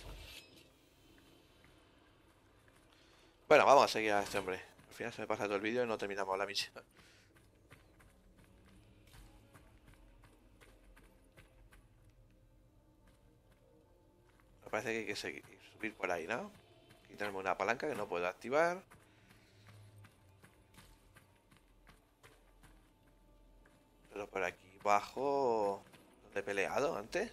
Bueno, vamos a seguir a este hombre. Al final se me pasa todo el vídeo y no terminamos la misión. Me parece que hay que seguir, subir por ahí, ¿no? Quitarme una palanca que no puedo activar. Pero por aquí abajo, donde he peleado antes.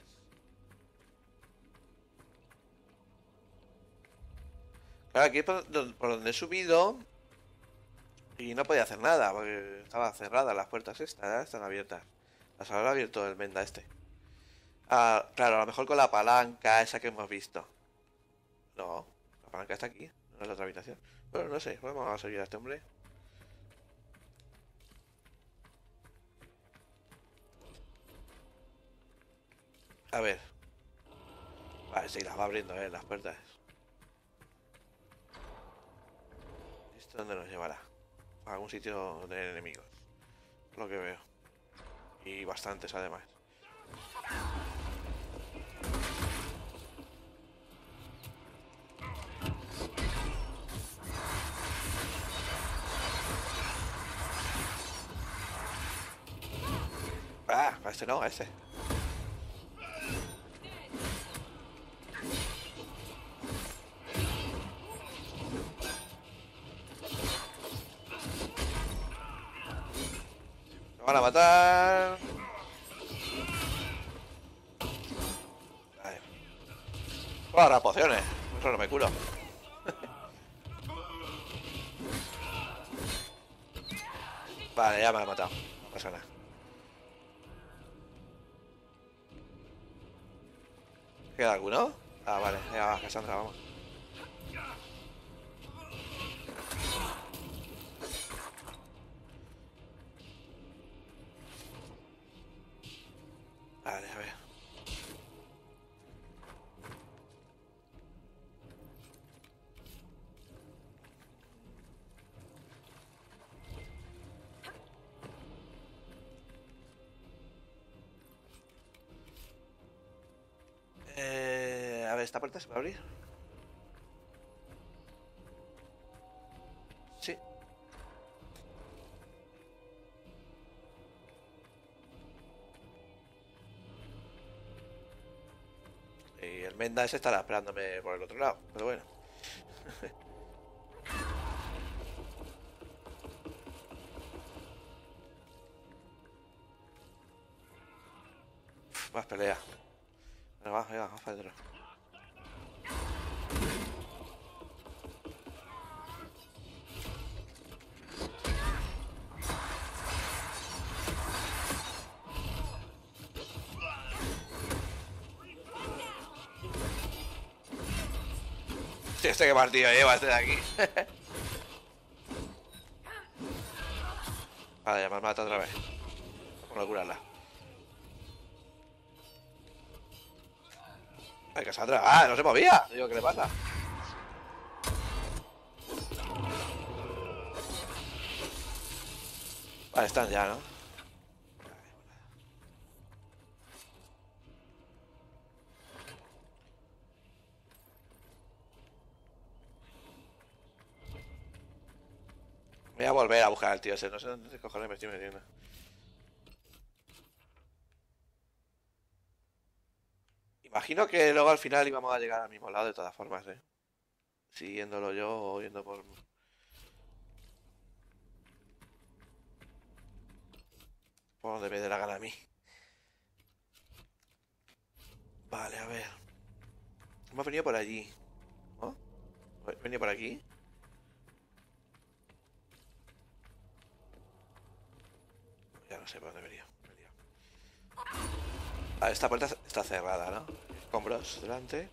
Claro, aquí es por, por donde he subido y no podía hacer nada porque estaba cerrada las puertas estas, ¿eh? Están abiertas. Las habrá abierto el Menda este. Ah, claro, a lo mejor con la palanca esa que hemos visto. No, la palanca está aquí, no es la otra habitación. Bueno, no sé, vamos a seguir a este hombre. A ver. Vale, sí, las va abriendo, eh, las puertas. ¿Esto dónde nos llevará? A algún sitio de enemigos. Por lo que veo. Y bastantes además. Ah, a este no, a este. Me van a matar. Vale. Ahora pociones. Eso no me curo. Vale, ya me ha matado. No pasa nada. ¿Queda alguno? Ah, vale. Ya va, Cassandra, vamos. Vale, a ver. Eh, a ver, ¿esta puerta se puede abrir? Sí. Y el Menda ese estará esperándome por el otro lado, pero bueno. Uf, más pelea. Venga, va, venga, vamos para adentro. Hostia, este que partido lleva este de aquí. Vale, ya me has matado otra vez. Por no curarla. Ay, Cassandra. Ah, no se movía. Digo, ¿qué le pasa? Vale, están ya, ¿no? Me voy a volver a buscar al tío ese. No sé dónde cojones me estoy metiendo. Imagino que luego al final íbamos a llegar al mismo lado de todas formas, ¿eh? Siguiéndolo yo o yendo por... por donde me dé la gana a mí. Vale, a ver. Hemos venido por allí, ¿no? ¿Hemos venido por aquí? Ya no sé por dónde venía. Vale, esta puerta está cerrada, ¿no? Escombros delante.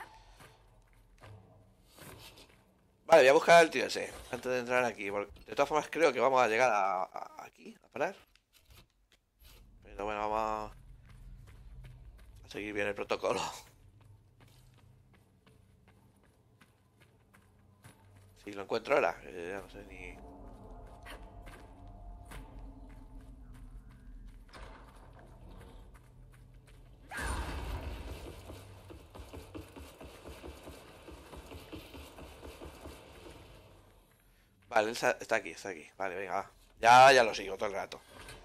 Vale, voy a buscar al tío ese antes de entrar aquí. Porque de todas formas creo que vamos a llegar a, a, aquí, a parar. Pero bueno, vamos a seguir bien el protocolo. Si lo encuentro ahora, eh, ya no sé ni... Vale, él está aquí, está aquí. Vale, venga, va. Ya, ya lo sigo todo el rato.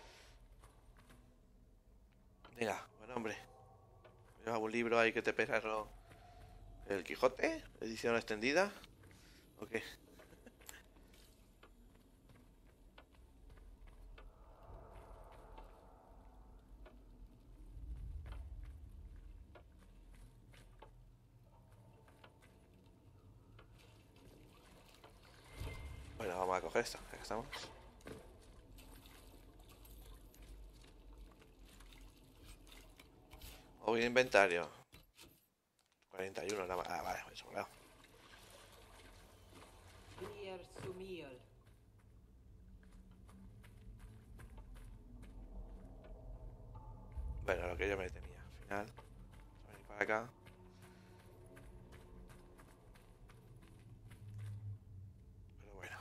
Venga, buen hombre. Lleva un libro ahí que te pesa, ¿no? El Quijote, edición extendida. ¿O qué? Bueno, vamos a coger esta, ya que estamos. O bien inventario. cuarenta y uno nada más. Ah, vale, eso me lo hago. Bueno, lo que yo me tenía. Al final, venir para acá. Pero bueno.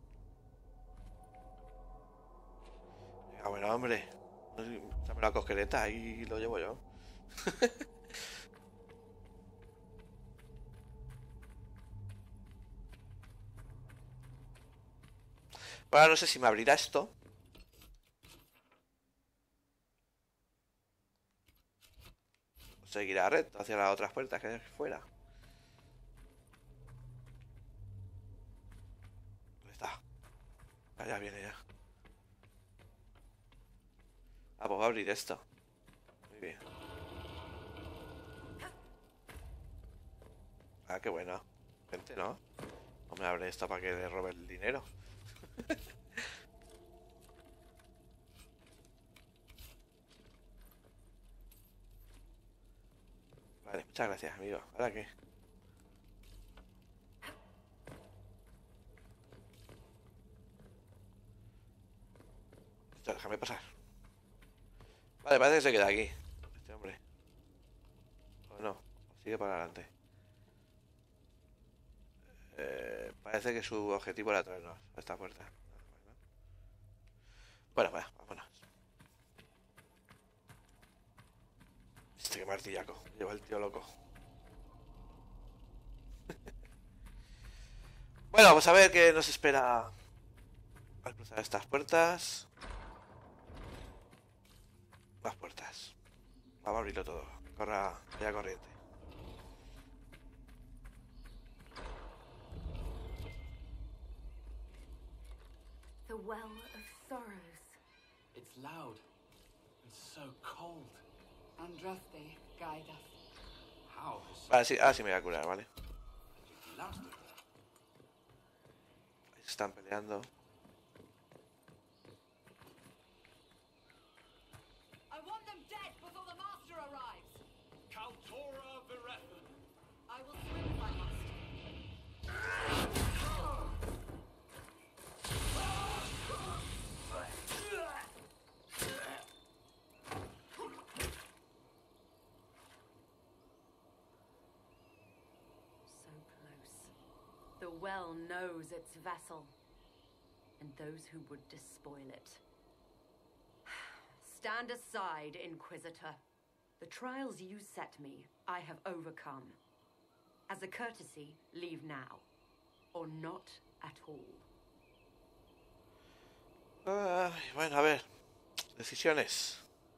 Venga, bueno, hombre. Dame la cosquereta y lo llevo yo. Ahora no sé si me abrirá esto. O seguirá recto hacia las otras puertas que hay fuera. ¿Dónde está? Ah, ya viene ya. Ah, pues va a abrir esto. Muy bien. Ah, qué bueno. Gente, ¿no? No me abre esto para que le robe el dinero. Vale, muchas gracias, amigo. ¿Ahora qué? Esto, déjame pasar. Vale, parece que se queda aquí este hombre. O no, sigue para adelante. Eh, parece que su objetivo era traernos a esta puerta. Bueno, bueno, vámonos. Este que martillaco. Lleva el tío loco. Bueno, vamos a ver qué nos espera al cruzar estas puertas. Más puertas. Vamos a abrirlo todo. Corra ya corriente. The Well of Sorrows. It's loud and so cold. Andraste, guide us. How? Vale, sí, ah, sí me voy a curar, vale. Last Ahí se están peleando. I want them dead before the master arrives. Kaltora Viretha. I will swim if I must. well knows its vessel, and those who would despoil it. Stand aside, Inquisitor. The trials you set me, I have overcome. As a courtesy, leave now. Or not at all. Ah, bueno, a ver. Decisiones.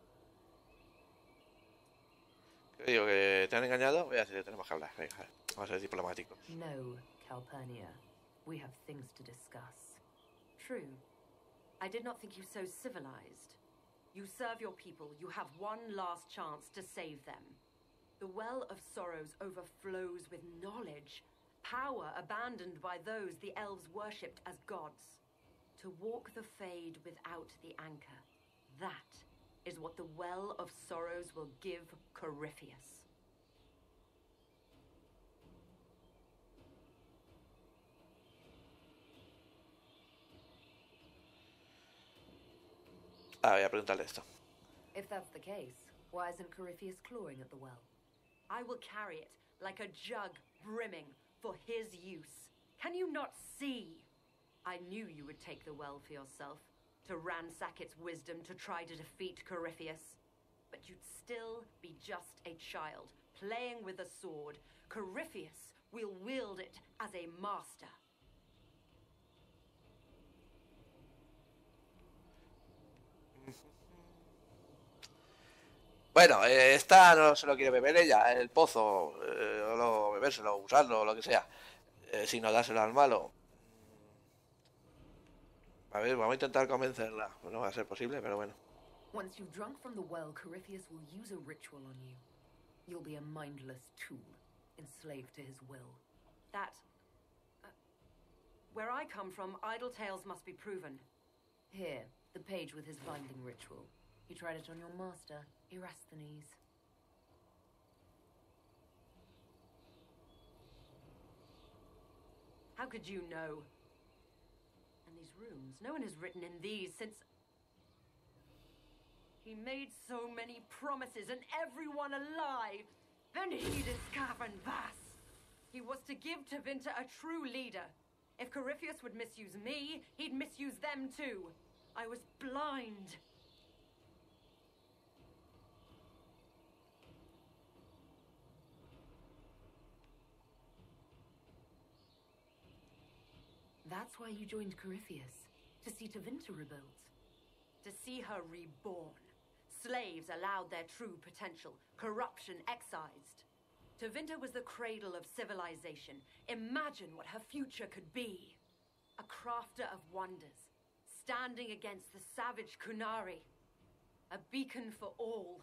¿Qué digo? ¿Que te han engañado? Voy a decir que tenemos que hablar. Venga, vamos a ser diplomáticos. No, Calpurnia. We have things to discuss. True. I did not think you so civilized. You serve your people. You have one last chance to save them. The Well of Sorrows overflows with knowledge. Power abandoned by those the elves worshipped as gods. To walk the Fade without the anchor. That is what the Well of Sorrows will give Corypheus. Ah, voy a preguntarle esto. If that's the case, why isn't Corypheus clawing at the well? I will carry it like a jug brimming for his use. Can you not see? I knew you would take the well for yourself, to ransack its wisdom to try to defeat Corypheus. But you'd still be just a child, playing with a sword. Corypheus will wield it as a master. Bueno, eh, esta no se lo quiere beber ella, el pozo, eh, o lo, bebérselo, usarlo, o lo que sea, eh, sino dárselo al malo. A ver, vamos a intentar convencerla. No va a ser posible, pero bueno. Once you've drunk from the well, Corypheus will use a ritual on you. You'll be a mindless tool, enslaved to his will. That... Uh, where I come from, idle tales must be proven. Here, the page with his binding ritual. He tried it on your master, Erasthenes. How could you know? And these runes, no one has written in these since... He made so many promises and everyone alive. Then he discovered Vass. He was to give Tevinter a true leader. If Corypheus would misuse me, he'd misuse them too. I was blind. That's why you joined Corypheus, to see Tevinter rebuilt. To see her reborn. Slaves allowed their true potential, corruption excised. Tevinter was the cradle of civilization. Imagine what her future could be. A crafter of wonders, standing against the savage Kunari. A beacon for all.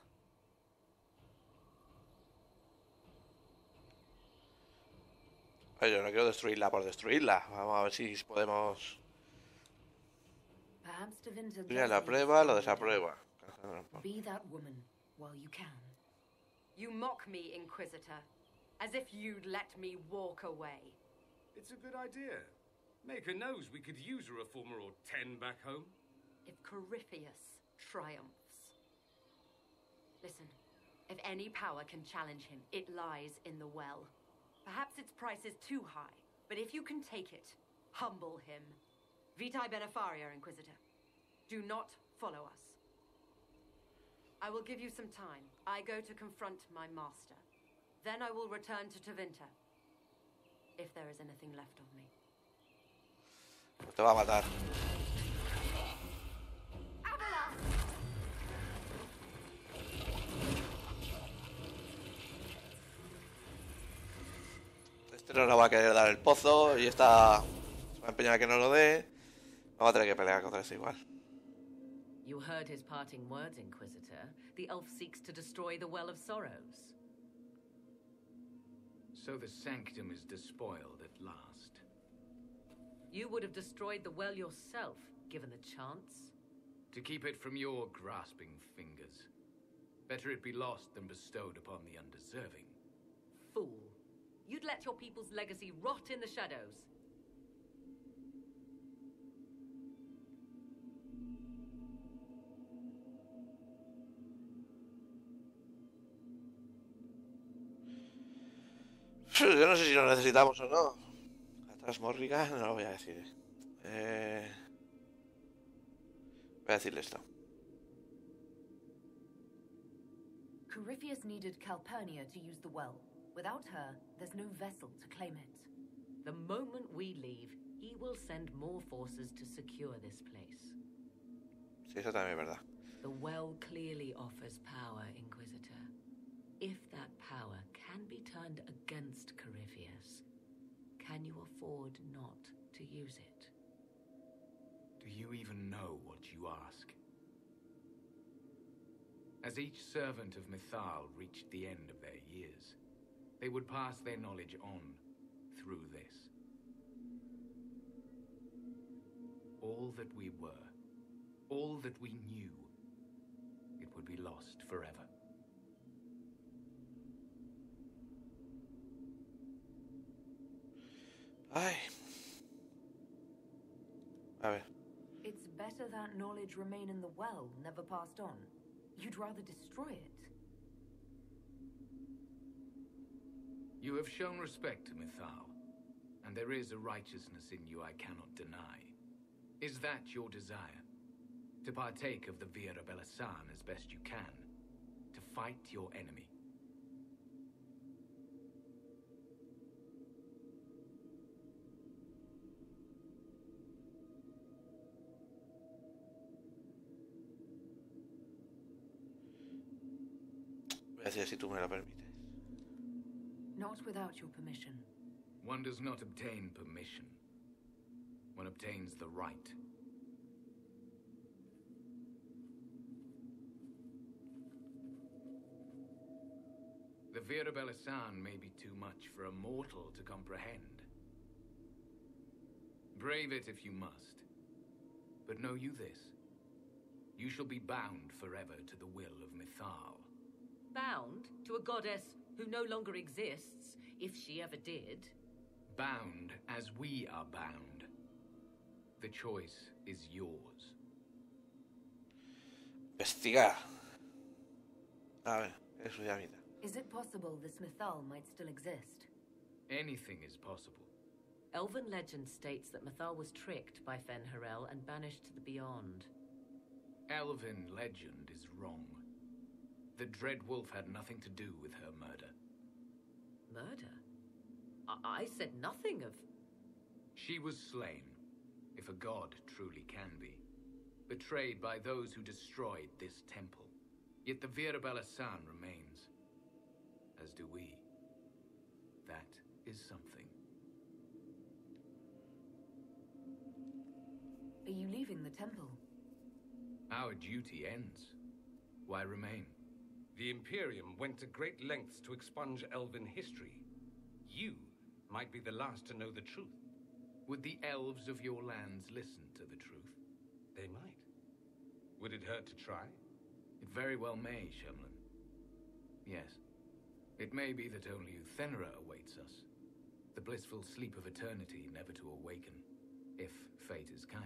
Yo no quiero destruirla por destruirla. Vamos a ver si podemos... Perhaps Tevinter Mira, la prueba, lo desaprueba. Be that woman while you can. You mock me, Inquisitor, as if you'd let me walk away. It's a good idea. Maker knows we could use a reformer or ten back home. If Corypheus triumphs. Listen, if any power can challenge him, it lies in the well. Perhaps its price is too high, but if you can take it, humble him. Vitae Benefaria, Inquisitor. Do not follow us. I will give you some time. I go to confront my master. Then I will return to Tevinter. If there is anything left of me. Te va a matar. Este no nos va a querer dar el pozo y esta se va a empeñar a que no lo dé. Vamos a tener que pelear contra eso igual. You heard his parting words, Inquisitor. The elf seeks to destroy the Well of Sorrows. So the sanctum is despoiled at last. You would have destroyed the well yourself, given the chance. To keep it from your grasping fingers. Better it be lost than bestowed upon the undeserving. Fool. You'd let your people's legacy rot in the shadows. Yo no sé si lo necesitamos o no. Tras Morrigan, no lo voy a decir. Eh... Voy a decirle esto. Corypheus needed Calpurnia to use the well. Without her, there's no vessel to claim it. The moment we leave, he will send more forces to secure this place. Sí, eso también es verdad. The well clearly offers power, Inquisitor. If that power can be turned against Corypheus, can you afford not to use it? Do you even know what you ask? As each servant of Mythal reached the end of their years, they would pass their knowledge on through this. All that we were, all that we knew, it would be lost forever. Ay. A ver. It's better that knowledge remain in the well, never passed on. You'd rather destroy it. You have shown respect to Mythal, and there is a righteousness in you I cannot deny. Is that your desire? To partake of the Via Belasan as best you can? To fight your enemy? Voy a decir si tú me lo permites. Not without your permission. One does not obtain permission. One obtains the right. The Via Belasan may be too much for a mortal to comprehend. Brave it if you must. But know you this. You shall be bound forever to the will of Mythal. Bound to a goddess who no longer exists, if she ever did. Bound as we are bound. The choice is yours. Investigar. A ver, eso ya mira. Is it possible this Mythal might still exist? Anything is possible. Elven legend states that Mythal was tricked by Fen'Harel and banished to the Beyond. Elven legend is wrong. The Dread Wolf had nothing to do with her murder. Murder? I, I said nothing of... She was slain, if a god truly can be. Betrayed by those who destroyed this temple. Yet the Via Belasan remains. As do we. That is something. Are you leaving the temple? Our duty ends. Why remain? The Imperium went to great lengths to expunge Elven history. You might be the last to know the truth. Would the elves of your lands listen to the truth? They might. Would it hurt to try? It very well may, Shemlin. Yes. It may be that only Uthenra awaits us. The blissful sleep of eternity never to awaken, if fate is kind.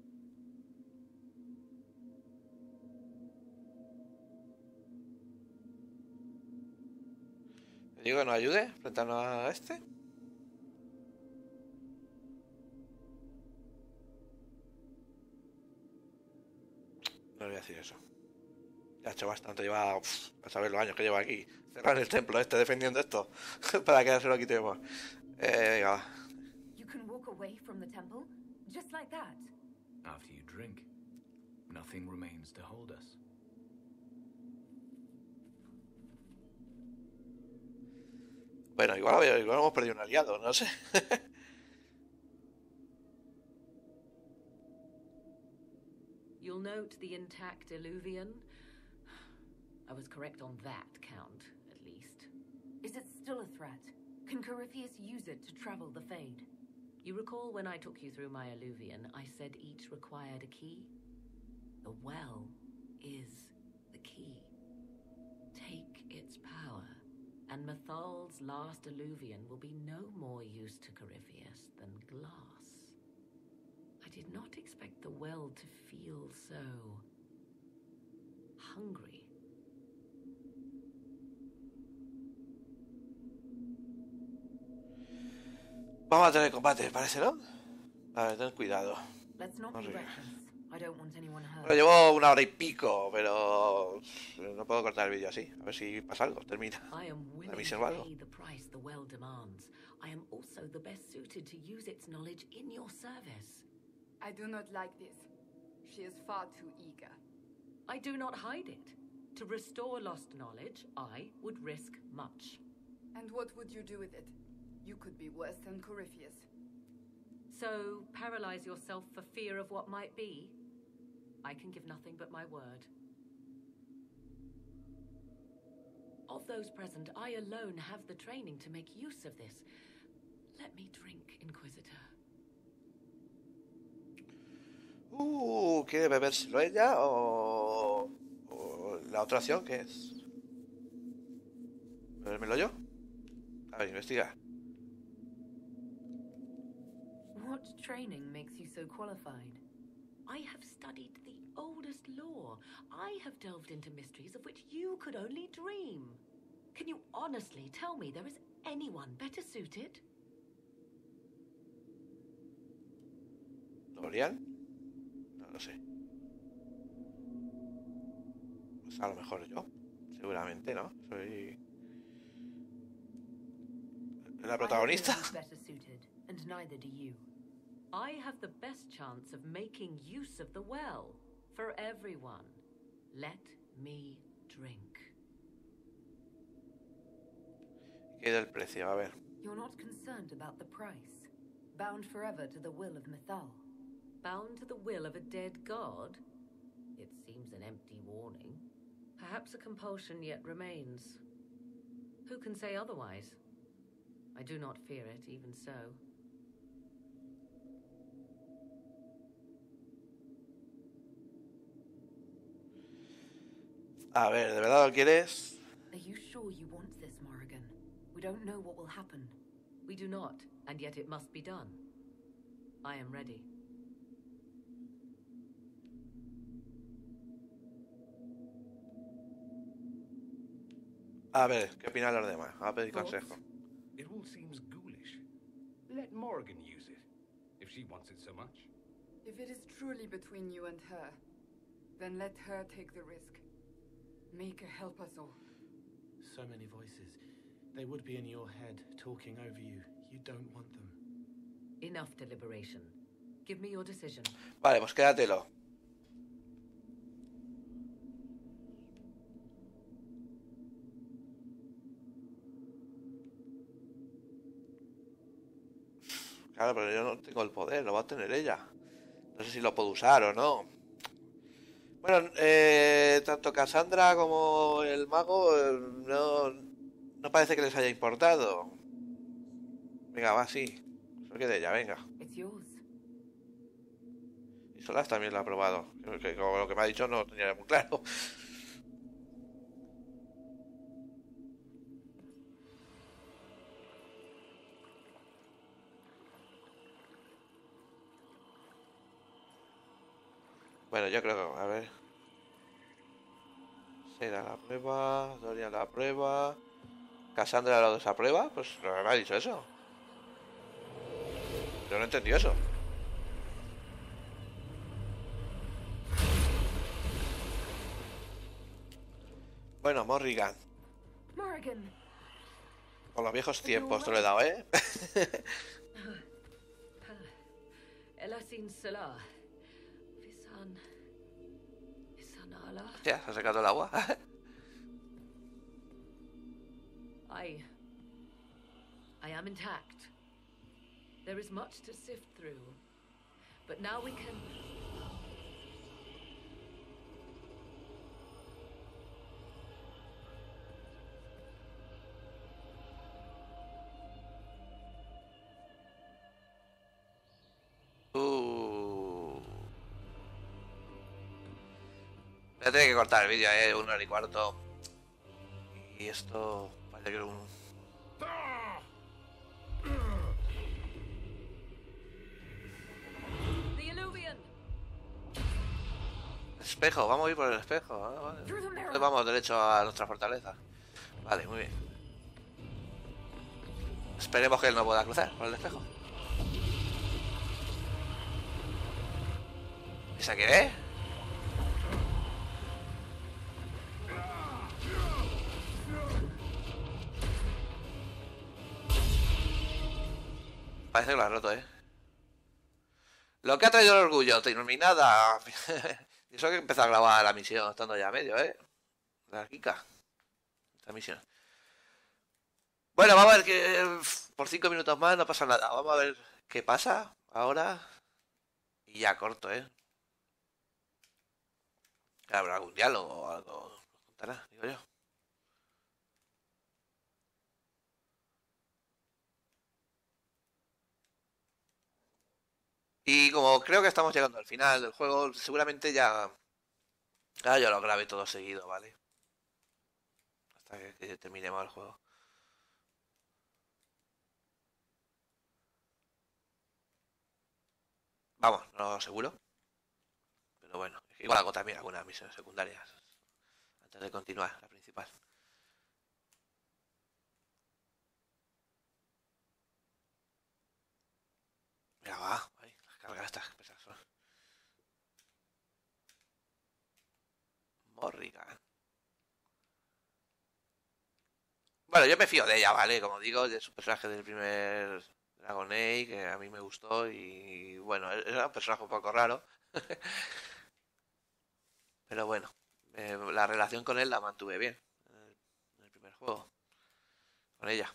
¿Le digo que nos ayude frente a este? No le voy a decir eso. Ya ha hecho bastante, lleva uf, a saber los años que lleva aquí. Cerrar el templo este defendiendo esto para que se lo quitemos. Eh, venga, va. You can walk away from the temple just like that. After you drink, nothing remains to hold us. Bueno, igual, igual hemos perdido un aliado, no sé. You'll note the intact Illuvian. I was correct on that count, at least. Is it still a threat? Can Corypheus use it to travel the Fade? You recall when I took you through my Illuvian, I said each required a key? The well is the key. Take its power, and Mythal's last Illuvian will be no more use to Corypheus than glass. I did not expect the well to feel so... hungry. Vamos a tener combate, parece, ¿no? A ver, ten cuidado. Let's not be Horrible. reckless. I don't want anyone hurt. Bueno, llevo una hora y pico, pero no puedo cortar el vídeo así. A ver si pasa algo, termina. I am willing A mí se to va algo. pay the price the well demands. I am also the best suited to use its knowledge in your service. I do not like this. She is far too eager. I do not hide it. To restore lost knowledge, I would risk much. And what would you do with it? You could be worse than Corypheus. So, paralyze yourself for fear of what might be? I can give nothing but my word. Of those present, I alone have the training to make use of this. Let me drink, Inquisitor. Uh, ¿quiere bebérselo ella o, o la otra opción que es? ¿Bebérmelo yo? A ver, investiga. What training makes you so qualified? I have studied the oldest lore. I have delved into mysteries of which you could only dream. Can you honestly tell me there is anyone better suited? ¿Dorian? No lo sé. Pues a lo mejor yo. Seguramente, ¿no? Soy... la protagonista. I don't know who's better suited, and neither do you. I have the best chance of making use of the well for everyone. Let me drink. ¿Qué del precio? A ver. You're not concerned about the price. Bound forever to the will of Mythal. Bound to the will of a dead god? It seems an empty warning. Perhaps a compulsion yet remains. Who can say otherwise? I do not fear it, even so. A ver, ¿de verdad lo quieres? Are you sure you want this, Morrigan? We don't know what will happen. We do not, and yet it must be done. I am ready. A ver, ¿qué opinan los demás? Vamos a pedir Thoughts? consejo. It all seems ghoulish. Let Morrigan use it, if she wants it so much. If it is truly between you and her, then let her take the risk. Make her help us all. So many voices. They would be in your head, talking over you. You don't want them. Enough deliberation. Give me your decision. Vale, pues quédatelo. Claro, pero yo no tengo el poder, lo va a tener ella. No sé si lo puedo usar o no. Bueno, eh, tanto Cassandra como el mago eh, no, no parece que les haya importado. Venga, va, sí. Eso que de ella, venga. It's yours. Y Solas también lo ha probado. Que, que, como lo que me ha dicho no tenía muy claro. Bueno, yo creo que, a ver. Será la prueba, Dorian la prueba, Cassandra lo desaprueba, pues no me ha dicho eso. Yo no entendí eso. Bueno, Morrigan. Morrigan. Con los viejos tiempos te lo he dado, ¿eh? Elasin Salah. Visan. Visanala. Ya, se ha secado el agua. I... I am intact. There is much to sift through. But now we can... Uh. Voy a tener que cortar el vídeo, eh, una hora y cuarto. Y esto parece que era un... The Illuvian! Espejo, vamos a ir por el espejo. Ah, vale. Entonces vamos derecho a nuestra fortaleza. Vale, muy bien. Esperemos que él no pueda cruzar por el espejo. ¿Esa qué es? Parece que lo ha roto, ¿eh? Lo que ha traído el orgullo, terminada. Y eso que empezó a grabar la misión, estando ya a medio, ¿eh? La Kika. Esta misión. Bueno, vamos a ver que por cinco minutos más no pasa nada. Vamos a ver qué pasa ahora. Y ya corto, ¿eh? ¿Habrá algún diálogo o algo? Nos contará, digo yo. Y como creo que estamos llegando al final del juego, seguramente ya... Ah, yo lo grabé todo seguido, ¿vale? Hasta que, que terminemos el juego. Vamos, no lo seguro. Pero bueno, igual hago también algunas misiones secundarias antes de continuar la principal. Mira, va, ahí, las cargas estas pesadas son. Morrigan. Bueno, yo me fío de ella, ¿vale? Como digo, de su personaje del primer Dragon Age, que a mí me gustó y bueno, era un personaje un poco raro. Pero bueno, eh, la relación con él la mantuve bien en el, en el primer juego, con ella.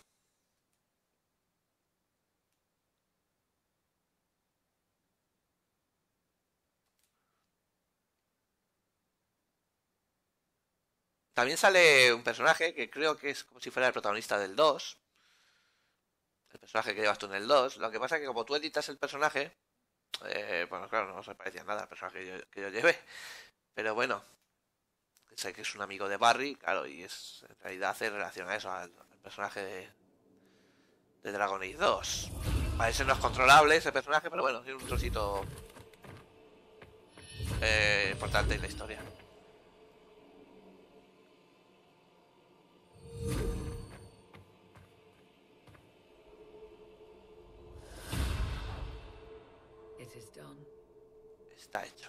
También sale un personaje que creo que es como si fuera el protagonista del dos. El personaje que llevas tú en el dos. Lo que pasa es que como tú editas el personaje, eh, bueno, claro, no se parecía nada al personaje que yo, que yo llevé. Pero bueno, sé que es un amigo de Barry, claro, y es en realidad hace relación a eso, al, al personaje de, de Dragon Age dos. Parece no es controlable ese personaje, pero bueno, tiene un trocito eh, importante en la historia. It is done. Está hecho.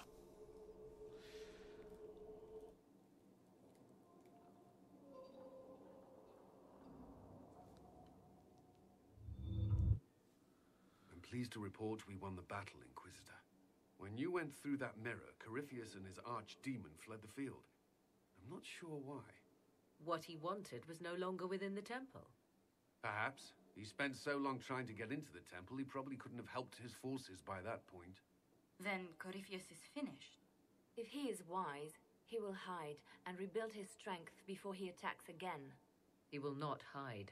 I'm pleased to report we won the battle, Inquisitor. When you went through that mirror, Corypheus and his archdemon fled the field. I'm not sure why. What he wanted was no longer within the temple. Perhaps. He spent so long trying to get into the temple, he probably couldn't have helped his forces by that point. Then Corypheus is finished. If he is wise, he will hide and rebuild his strength before he attacks again. He will not hide.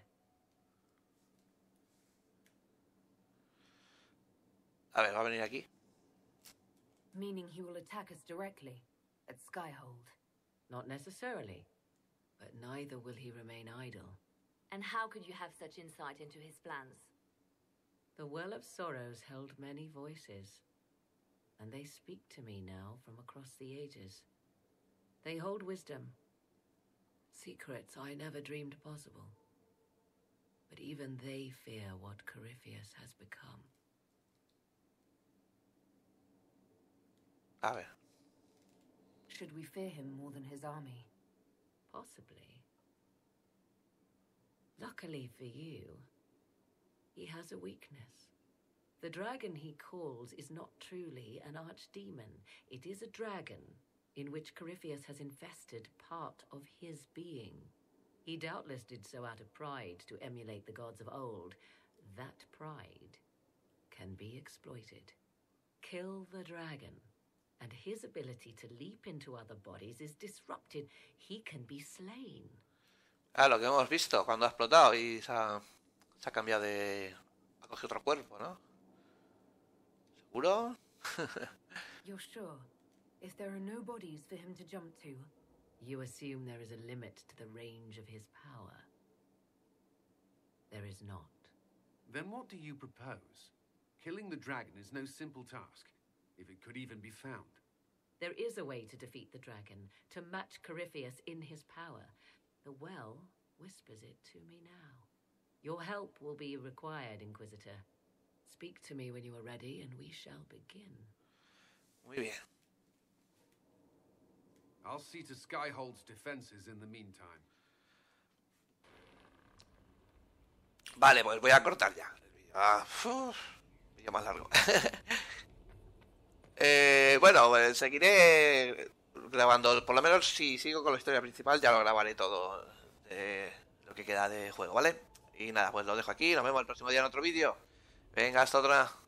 A ver, va a venir aquí. Meaning he will attack us directly at Skyhold. Not necessarily. But neither will he remain idle. And how could you have such insight into his plans? The Well of Sorrows held many voices, and they speak to me now from across the ages. They hold wisdom, secrets I never dreamed possible. But even they fear what Corypheus has become. A ver. Should we fear him more than his army? Possibly. Luckily for you, he has a weakness. The dragon he calls is not truly an archdemon. It is a dragon in which Corypheus has infested part of his being. He doubtless did so out of pride to emulate the gods of old. That pride can be exploited. Kill the dragon, and his ability to leap into other bodies is disrupted. He can be slain. Ah, lo que hemos visto cuando ha explotado y se ha, se ha cambiado de... ha cogido otro cuerpo, ¿no? ¿Seguro? You're sure? If there are no bodies for him to jump to? You assume there is a limit to the range of his power. There is not. Then what do you propose? Killing the dragon is no simple task, if it could even be found. There is a way to defeat the dragon, to match Corypheus in his power. The well whispers it to me now. Your help will be required, Inquisitor. Speak to me when you are ready, and we shall begin. Muy bien. I'll see to Skyhold's defenses in the meantime. Vale, pues voy a cortar ya. Ah, uf, vídeo más largo. eh, bueno, pues seguiré grabando. Por lo menos si sigo con la historia principal ya lo grabaré todo de lo que queda de juego, ¿vale? Y nada, pues lo dejo aquí. Nos vemos el próximo día en otro vídeo. Venga, hasta otra.